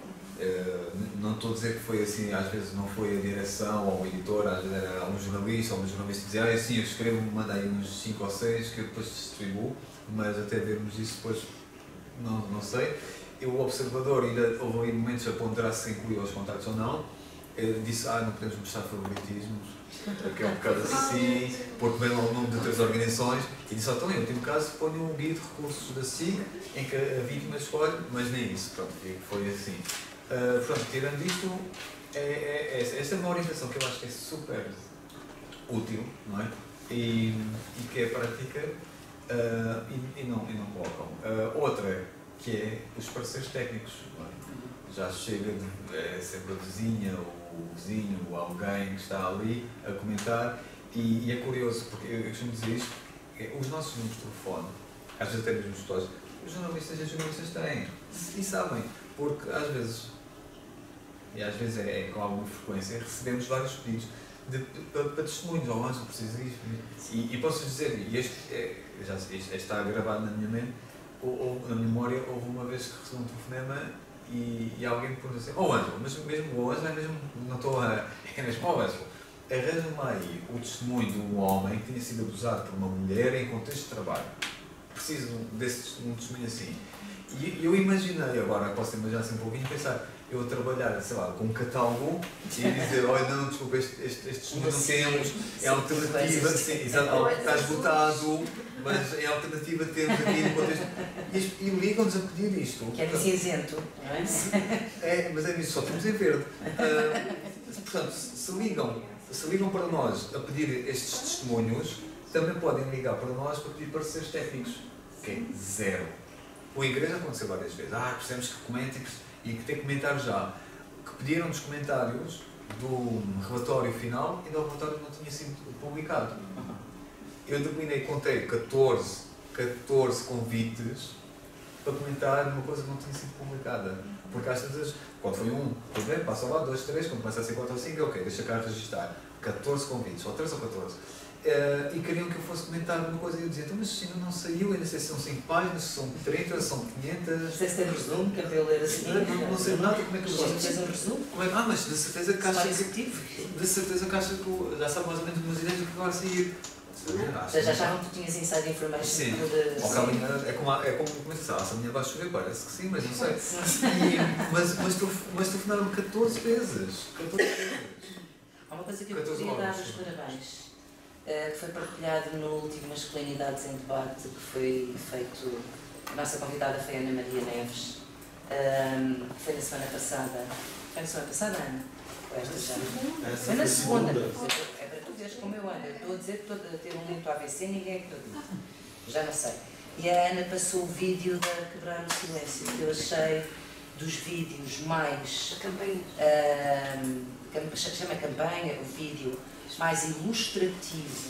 Não estou a dizer que foi assim, às vezes não foi a direção ou o editor, às vezes era um jornalista ou um jornalista que dizia, ah, assim, eu escrevo, mandei uns cinco ou seis que eu depois distribuo, mas até vermos isso depois não, não sei. E o Observador ainda houve momentos a ponderar se incluiu os contactos ou não. Ele disse, ah, não podemos mostrar favoritismos, porque é um bocado assim, porque vem lá o nome de três organizações, e disse, ah, então eu, no último caso, ponho um guia de recursos da S I G, em que a vítima escolhe, mas nem isso, pronto, foi assim. Uh, pronto, tirando isto, é, é, é, esta é uma orientação que eu acho que é super útil, não é? E, e que é prática, uh, e, e, não, e não colocam. Uh, outra, que é os parceiros técnicos, não é? Já chega de, é sempre a vizinha, o vizinho, ou alguém que está ali a comentar, e, e é curioso, porque eu, eu costumo dizer isto, é, os nossos números de telefone, às vezes até mesmo os todos, os jornalistas e as jornalistas têm, e sabem, porque às vezes, e às vezes é, é com alguma frequência, recebemos vários pedidos de, de, para, para testemunhos, ou antes, preciso disto, e, e posso dizer, e este, é, já, este está gravado na minha mente, ou, ou na memória, houve uma vez que recebi um telefonema e, e alguém me perguntou assim, oh Ângelo, mas mesmo o Ângelo é mesmo, não estou a... é mesmo, oh Ângelo, arranja-me aí o testemunho de um homem que tinha sido abusado por uma mulher em contexto de trabalho. Preciso desse um testemunho assim. E eu imaginei, agora posso imaginar assim um pouquinho, pensar, eu a trabalhar, sei lá, com um catálogo e dizer, olha, não, desculpa, este, este, este não temos, é alternativa, sim, exato, está esgotado, mas é alternativa, temos aqui no contexto. E, e ligam-nos a pedir isto. Que é de cinzento, não é? É, mas é isso, só temos em verde. Uh, portanto, se ligam, se ligam para nós a pedir estes testemunhos, também podem ligar para nós para pedir pareceres técnicos. Que é zero. Com a igreja aconteceu várias vezes. Ah, precisamos que comentem e que tem que comentar já. Que pediram-nos comentários do relatório final e do relatório não tinha sido publicado. Eu terminei, contei catorze, catorze convites para comentar uma coisa que não tinha sido publicada. Porque às vezes, quando foi um, tudo bem, passa lá, dois, três, quando começa a ser quatro ou cinco, ok, deixa cá registrar. catorze convites, ou treze ou catorze. Uh, e queriam que eu fosse comentar alguma coisa e eu dizia, então, mas se ainda não saiu, ainda sei se são cinco páginas, se são trinta, se são quinhentas. Não sei se tem resumo, que é para eu ler assim. Não, não, não sei nada, como é que eu vou fazer um resumo? Como é, ah, mas de certeza que acha que. De certeza que acha que eu, já sabe mais ou menos umas ideias do que vai sair. Já, já achavam que tu tinhas inside information? Sim. De... Ou que amanhã, é como, é como começa a se amanhã vai chover, parece que sim, mas não sei. E, mas mas, tu, mas telefonaram-me catorze vezes. catorze vezes. Há uma coisa que eu queria dar os parabéns. Uh, que foi partilhado no último Masculinidades em Debate, que foi feito, a nossa convidada foi Ana Maria Neves, um, foi na semana passada. Foi na semana passada, Ana? Ou esta já? Foi na segunda. É para tu veres como eu ando. Eu estou a dizer que estou a ter um lento A V C, ninguém acredita. Já não sei. E a Ana passou o vídeo de Quebrar o Silêncio, que eu achei dos vídeos mais... A campanha. Uh, chama a campanha, o vídeo mais ilustrativo,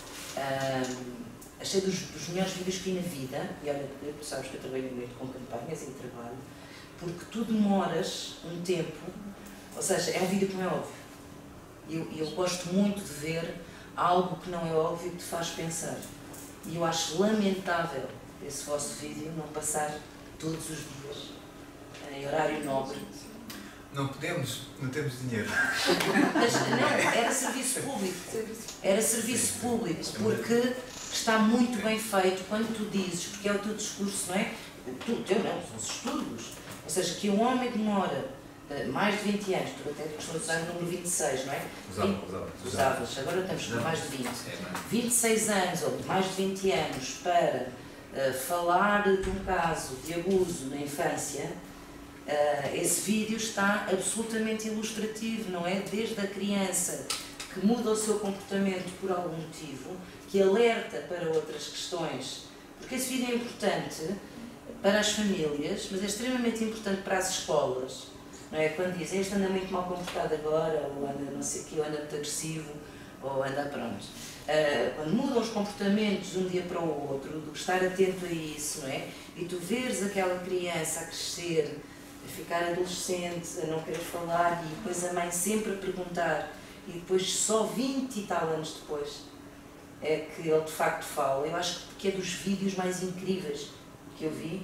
um, achei dos, dos melhores vídeos que vi na vida, e olha, tu sabes que eu trabalho muito com campanhas e trabalho, porque tu demoras um tempo, ou seja, é um vídeo que não é óbvio. E eu, eu gosto muito de ver algo que não é óbvio que te faz pensar. E eu acho lamentável esse vosso vídeo não passar todos os dias, em horário nobre. Não podemos, não temos dinheiro. Mas não, era serviço público. Era serviço público, porque está muito bem feito quando tu dizes, porque é o teu discurso, não é? O teu não, são os estudos. Ou seja, que um homem demora uh, mais de vinte anos, tu até costumas usar o número vinte e seis, não é? Usava, usava. Usavas, agora estamos com mais de vinte. vinte e seis anos ou mais de vinte anos para uh, falar de um caso de abuso na infância. Uh, esse vídeo está absolutamente ilustrativo, não é? Desde a criança que muda o seu comportamento por algum motivo, que alerta para outras questões, porque esse vídeo é importante para as famílias, mas é extremamente importante para as escolas, não é? Quando dizem, este anda muito mal comportado agora, ou anda não sei o quê, ou anda muito agressivo, ou anda pronto. Uh, quando mudam os comportamentos de um dia para o outro, do estar atento a isso, não é? E tu veres aquela criança a crescer, a ficar adolescente, a não querer falar e depois a mãe sempre a perguntar e depois só vinte e tal anos depois é que ele de facto fala. Eu acho que é dos vídeos mais incríveis que eu vi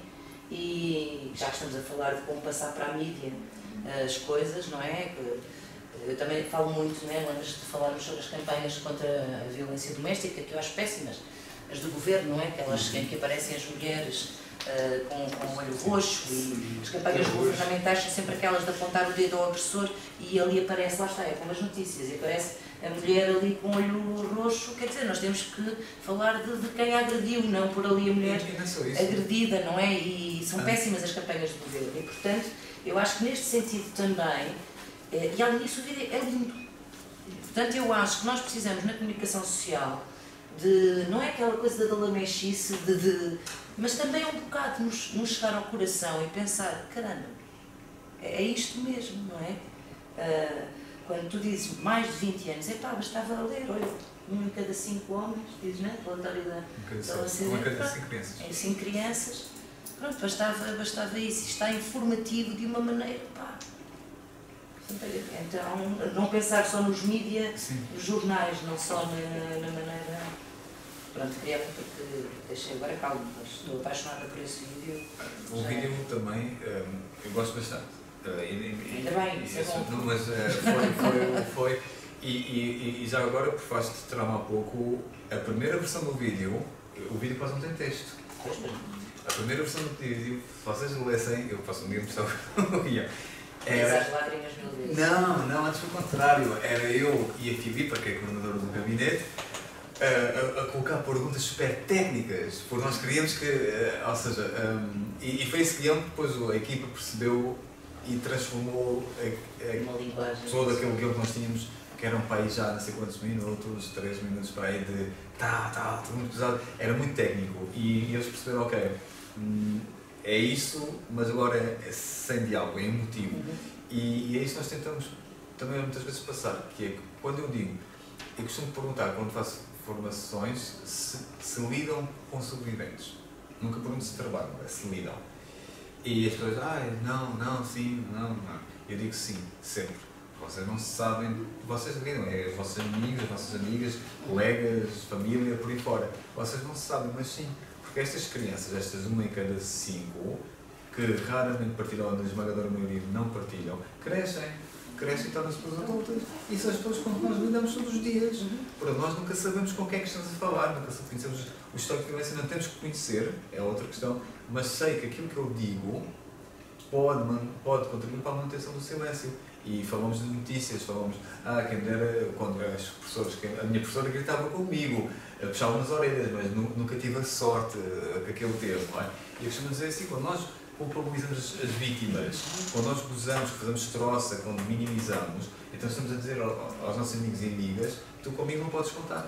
e já que estamos a falar de como passar para a mídia as coisas, não é? Eu também falo muito, não é? Lembras de falarmos sobre as campanhas contra a violência doméstica, que eu acho péssimas, as do governo, não é? Aquelas em que aparecem as mulheres Uh, com, com o olho roxo e as campanhas governamentais são sempre aquelas de apontar o dedo ao agressor e ali aparece, lá está, é como as notícias, e aparece a mulher ali com o olho roxo, quer dizer, nós temos que falar de, de quem a agrediu, não por ali a mulher agredida, não é? E são péssimas as campanhas do governo e, portanto, eu acho que neste sentido também, é, e além disso o vídeo é lindo, portanto eu acho que nós precisamos na comunicação social de, não é aquela coisa da lamechice, de, de mas também é um bocado nos, nos chegar ao coração e pensar, caramba, é, é isto mesmo, não é? Uh, quando tu dizes mais de vinte anos, é pá, bastava ler, olha, um em cada cinco homens, dizes, não é? Relatório da, da O C D E, um em cada cinco crianças. É cinco crianças, pronto, bastava, bastava isso, está informativo de uma maneira, pá. Então, não pensar só nos mídias, nos jornais, não só na, na maneira... Pronto, queria porque deixei agora calmo, mas estou apaixonada por esse vídeo. O já... vídeo também, um, eu gosto bastante. Uh, e, e, Ainda bem, isso é bom. Não, mas uh, foi, foi, foi e, e, e já agora, por faz de trauma há pouco, a primeira versão do vídeo, o vídeo quase não tem texto. A primeira versão do vídeo, se vocês lessem, eu faço um dia de Era... as lágrimas mil vezes. Não, não, antes pelo contrário. Era eu e a Filipa, que é a coordenadora do gabinete, a, a, a colocar perguntas super técnicas, porque nós queríamos que, uh, ou seja, um, e, e foi esse guião que depois a equipa percebeu e transformou a, a, todo aquele guião que nós tínhamos, que era um país já não sei quantos minutos, três minutos para aí de tá, tá, tudo muito pesado, era muito técnico e, e eles perceberam, ok, hum, é isso, mas agora é, é sem diálogo, é emotivo. Uhum. E, e é isso que nós tentamos também muitas vezes passar, que é que quando eu digo, eu costumo perguntar quando faço formações se, se lidam com sobreviventes. Nunca pergunto se trabalham, é se lidam. E as pessoas, ah, não, não, sim, não, não. Eu digo sim, sempre. Vocês não sabem, vocês lidam, é os vossos amigos, as vossas amigas, colegas, família, por aí fora. Vocês não sabem, mas sim. Porque estas crianças, estas uma em cada cinco, que raramente partilham, na esmagadora maioria não partilham, crescem. Crescem e tornam-se pessoas adultas. E são as pessoas com que nós lidamos todos os dias. Porque nós nunca sabemos com quem é que estamos a falar, nunca conhecemos o histórico de violência, não temos que conhecer, é outra questão, mas sei que aquilo que eu digo pode, pode contribuir para a manutenção do silêncio. E falamos de notícias, falamos, ah, quem me dera, quando as professoras, a minha professora gritava comigo, puxava nas orelhas, mas nunca tive a sorte que aquele teve, não é? E eu costumo dizer assim, quando nós culpabilizamos as, as vítimas, quando nós gozamos, fazemos troça, quando minimizamos, então estamos a dizer aos, aos nossos amigos e amigas, tu comigo não podes contar.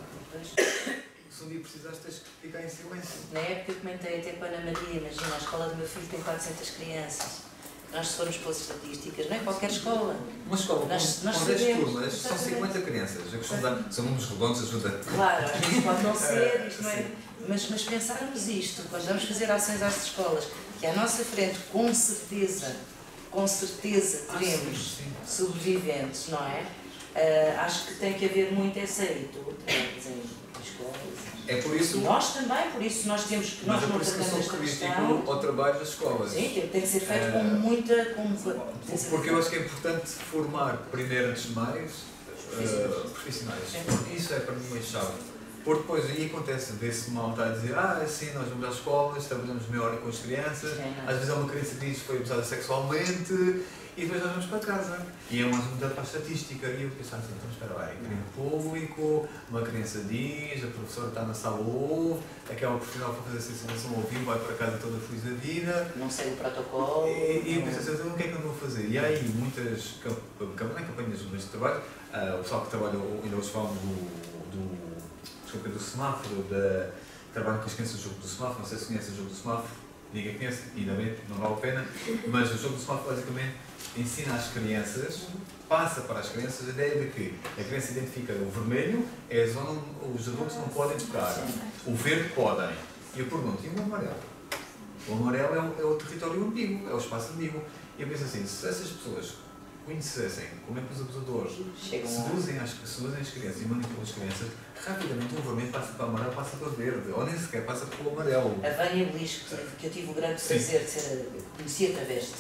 Se um dia precisaste, tens que ficar em silêncio. Na época eu comentei até para a Ana Maria, imagina, a escola do meu filho tem quatrocentas crianças. Nós, se formos pelas estatísticas, não é qualquer escola. Uma escola nós, com, nós com dez sabemos, turmas, são cinquenta crianças. Eu costumo dar, são números redondos, ajuda. Claro, às vezes pode não ser, isto não é. Mas, mas pensarmos isto, quando vamos fazer ações às escolas, que à nossa frente, com certeza, com certeza teremos ah, sim, sim. sobreviventes, não é? Uh, acho que tem que haver muito essa aí, tu trabalhas em escolas. É por isso. E nós também, por isso nós temos que. Mas nós é por não isso que eu tratamos sou esta crítico questão. ao trabalho das escolas. Sim, tem que ser feito uh, com muita. Com, porque eu acho que é importante formar, primeiro, antes de mais, uh, profissionais. Porque isso é para mim uma chave. Porque depois aí acontece, vê-se mal estar a dizer, ah, assim, nós vamos às escolas, trabalhamos meia hora com as crianças, às vezes há uma criança que diz que foi abusada sexualmente, e depois nós vamos para casa. E é mais um mudar para a estatística. E eu pensava assim, então espera lá, é crime público, uma criança diz, a professora está na sala, ouve, aquela profissional para fazer a sensibilização ouviu, vai para casa toda feliz da vida. Não sei o protocolo. E, e eu pensei assim, o que é que eu vou fazer? E há aí muitas campanhas, campanhas de trabalho, uh, o pessoal que trabalha, ainda hoje falam do, do desculpa, do semáforo, da trabalho com as crianças do jogo do semáforo, não sei se conhece o jogo do semáforo, ninguém conhece, ainda bem, não vale a pena, mas o jogo do semáforo basicamente ensina às crianças, passa para as crianças a ideia de que a criança identifica o vermelho, é a zona onde os adultos não podem tocar, o verde podem. E eu pergunto, e o amarelo? O amarelo é o, é o território ambíguo, é o espaço ambíguo. E eu penso assim, se essas pessoas conhecessem como é que os abusadores seduzem as, seduzem as crianças e manipulam as crianças, rapidamente o vermelho passa para o amarelo, passa para o verde, ou nem sequer passa para o amarelo. A Vânia Belisco, que eu tive o grande prazer de ser, conheci através de ti,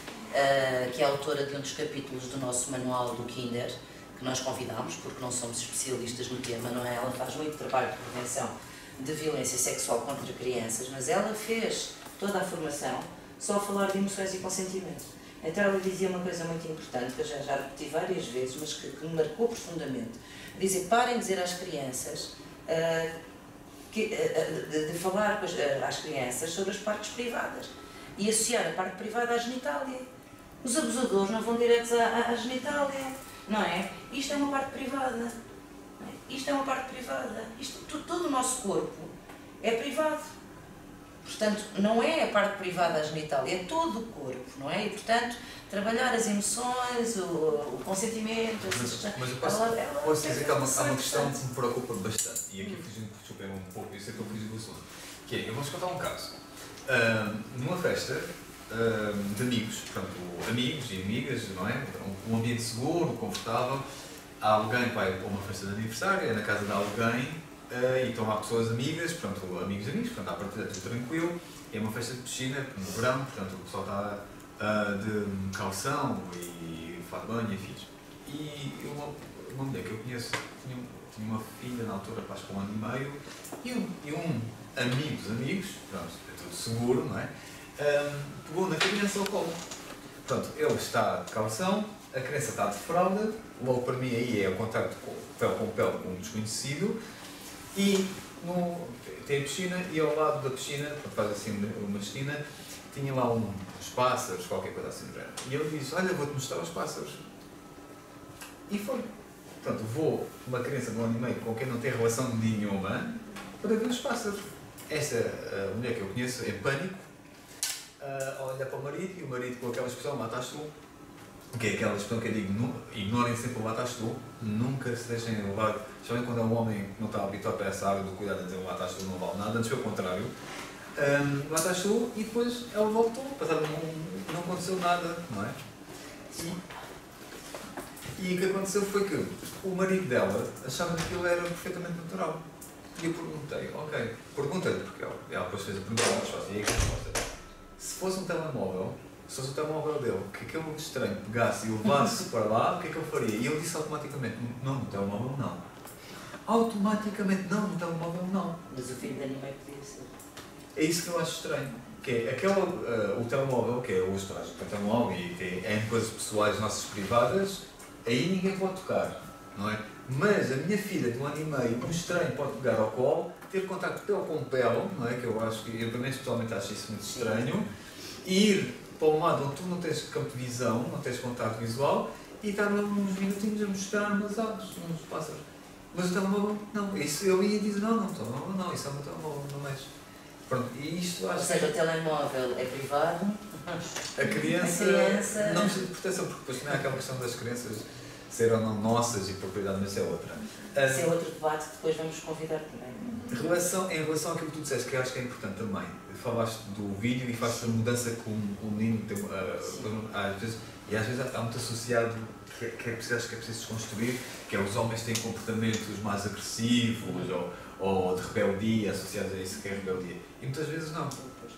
uh, que é autora de um dos capítulos do nosso manual do Kinder, que nós convidámos, porque não somos especialistas no tema, não é? Ela faz muito trabalho de prevenção de violência sexual contra crianças, mas ela fez toda a formação só a falar de emoções e consentimento. Então ela dizia uma coisa muito importante, que eu já, já repeti várias vezes, mas que, que me marcou profundamente. Dizia, parem de dizer às crianças, uh, que, uh, de, de falar as, uh, às crianças sobre as partes privadas e associar a parte privada à genitália. Os abusadores não vão diretos à, à, à genitália, não é? Isto é uma parte privada. Não é? Isto é uma parte privada. Isto, todo, todo o nosso corpo é privado. Portanto, não é a parte privada da genitália, é todo o corpo, não é? E, portanto, trabalhar as emoções, o, o consentimento, mas, essas... mas eu posso, ela, ela posso dizer que há uma, há uma questão que me preocupa bastante, e aqui fugindo super um pouco, eu sei que eu fugi do assunto, que é, eu vou-vos contar um caso. Uh, numa festa uh, de amigos, portanto, amigos e amigas, não é? Um ambiente seguro, confortável, há alguém que vai para uma festa de aniversário, é na casa de alguém, Uh, e estão lá pessoas amigas, portanto, amigos amigos, portanto, à partida é tudo tranquilo, é uma festa de piscina, no verão, portanto, o pessoal está uh, de calção e fato de banho e filhos. E uma, uma mulher que eu conheço tinha, tinha uma filha na altura, quase com um ano e meio, e um, e um amigo dos amigos, pronto, é tudo seguro, não é? Um, pegou na criança ao colo. pronto, ele está de calção, a criança está de fralda, logo para mim aí é o contacto com, pele com pele com um desconhecido, e no, tem a piscina, e ao lado da piscina, quando faz assim uma piscina, tinha lá um, uns pássaros, qualquer coisa assim do género. E ele disse, olha, vou-te mostrar os pássaros. E foi. Portanto, vou uma criança de um ano e meio com quem não tem relação nenhuma para ver os pássaros. Esta uh, mulher que eu conheço, em pânico, uh, olha para o marido, e o marido com aquela expressão, mataste tu, que é aquela expressão que eu digo, ignorem sempre o mataste tu, nunca se deixem levar, especialmente quando é um homem que não está habituado para essa área do cuidado de dizer o mataste tu não vale nada, antes pelo contrário. Um, mataste tu, e depois ela voltou, passado não, não aconteceu nada, não é? E, e o que aconteceu foi que o marido dela achava que aquilo era perfeitamente natural. E eu perguntei, ok, perguntei-lhe, porque ela, ela depois fez a pergunta, e aí a resposta. Se fosse um telemóvel, se fosse o telemóvel dele, que aquele estranho pegasse e o levasse para lá, o que é que eu faria? E eu disse automaticamente, não, no telemóvel não. Automaticamente, não, no telemóvel não. Mas o filho de anime podia ser. É isso que eu acho estranho. Que é aquele, uh, o telemóvel, que é o trajes do telemóvel e tem N coisas pessoais nossas privadas, aí ninguém pode tocar, não é? Mas a minha filha de um ano e meio, um estranho pode pegar ao colo, ter contacto pele com pele, não é? Que eu acho que, eu também pessoalmente acho isso muito estranho, ir para um lado onde tu não tens campo de visão, não tens contacto visual, e estar uns minutinhos a mostrar umas aves, uns pássaros. Mas o telemóvel, não. Isso eu ia dizer, não, não, o telemóvel não, isso é o meu telemóvel, não mexe. Pronto, e isto acho Ou seja, o telemóvel é privado. a criança, A criança não precisa de proteção, porque depois não é aquela questão das crianças ser ou não nossas e propriedade, mas é outra. Esse é outro debate que depois vamos convidar também. Relação, em relação àquilo que tu disseste, que eu acho que é importante também, falaste do vídeo e falaste da mudança que o menino tem, uh, às vezes, e às vezes está muito associado, que, que é preciso, acho que é preciso desconstruir, que é os homens têm comportamentos mais agressivos ou, ou de rebeldia, associados a isso que é rebeldia. E muitas vezes não.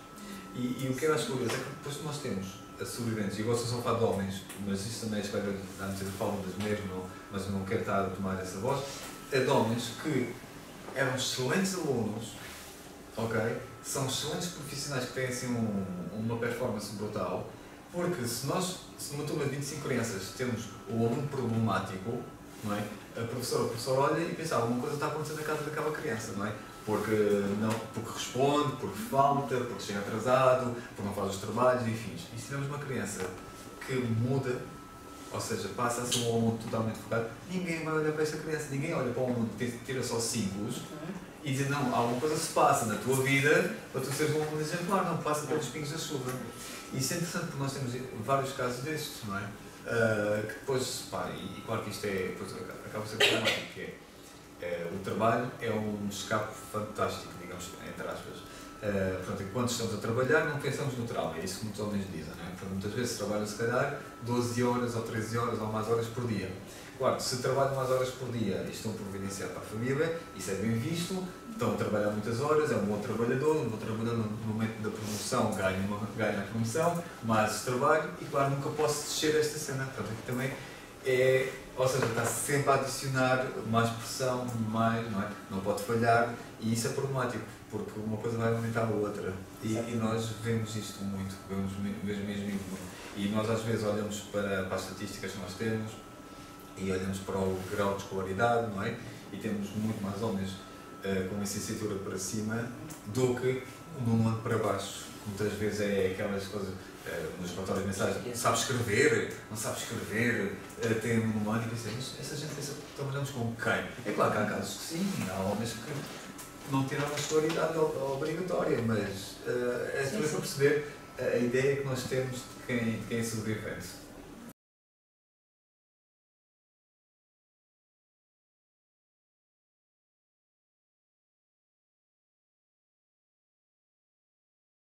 E, e o que eu acho curioso é que depois nós temos a sobreviventes, e eu gosto de só falar de homens, mas isso também espero dar-me a falar das mulheres, não, mas eu não quero estar a tomar essa voz, é de homens que eram excelentes alunos, ok? São excelentes profissionais que têm assim um, uma performance brutal, porque se nós, se numa turma de vinte e cinco crianças temos o aluno problemático, não é? A professora, a professora olha e pensa, alguma coisa está acontecendo na casa daquela criança, não é? Porque, não, porque responde, porque falta, porque chega atrasado, porque não faz os trabalhos, enfim. E se tivermos uma criança que muda, ou seja, passa a ser um aluno totalmente focado, ninguém vai olhar para essa criança, ninguém olha para um aluno que tira só cinco e diz, não, alguma coisa se passa na tua vida para tu seres um aluno exemplar, não passa pelos pingos da chuva. E isso é interessante porque nós temos vários casos destes, não é? Uh, que depois, pá, e, e claro que isto é, depois acaba por ser problemático, que é, é, o trabalho é um escape fantástico, digamos, entre aspas. Uh, portanto, enquanto estamos a trabalhar, não pensamos no trauma, é isso que muitos homens dizem, não é? Portanto, muitas vezes trabalham, se calhar, doze horas ou treze horas ou mais horas por dia. Claro, se trabalham mais horas por dia e estão a providenciar para a família, isso é bem visto, estão a trabalhar muitas horas, é um bom trabalhador, um bom trabalhador no momento da promoção ganha, uma, ganha a promoção, mais trabalho e, claro, nunca posso descer esta cena. Portanto, aqui também é, ou seja, está sempre a adicionar mais pressão, mais, não é? Não pode falhar e isso é problemático, porque uma coisa vai alimentar a outra. E, e nós vemos isto muito, vemos mesmo, mesmo muito. E nós às vezes olhamos para, para as estatísticas que nós temos e olhamos para o grau de escolaridade, não é? E temos muito mais homens uh, com licenciatura para cima do que num ano para baixo. Muitas vezes é aquelas coisas, uh, nos relatórios de mensagem, sabe escrever, não sabe escrever, uh, tem um ano e pensa, mas essa gente pensa que trabalhamos com quem? É claro que há casos que sim, há homens que não tiraram a escolaridade obrigatória, mas uh, é para perceber a ideia que nós temos de quem, de quem é sobrevivente.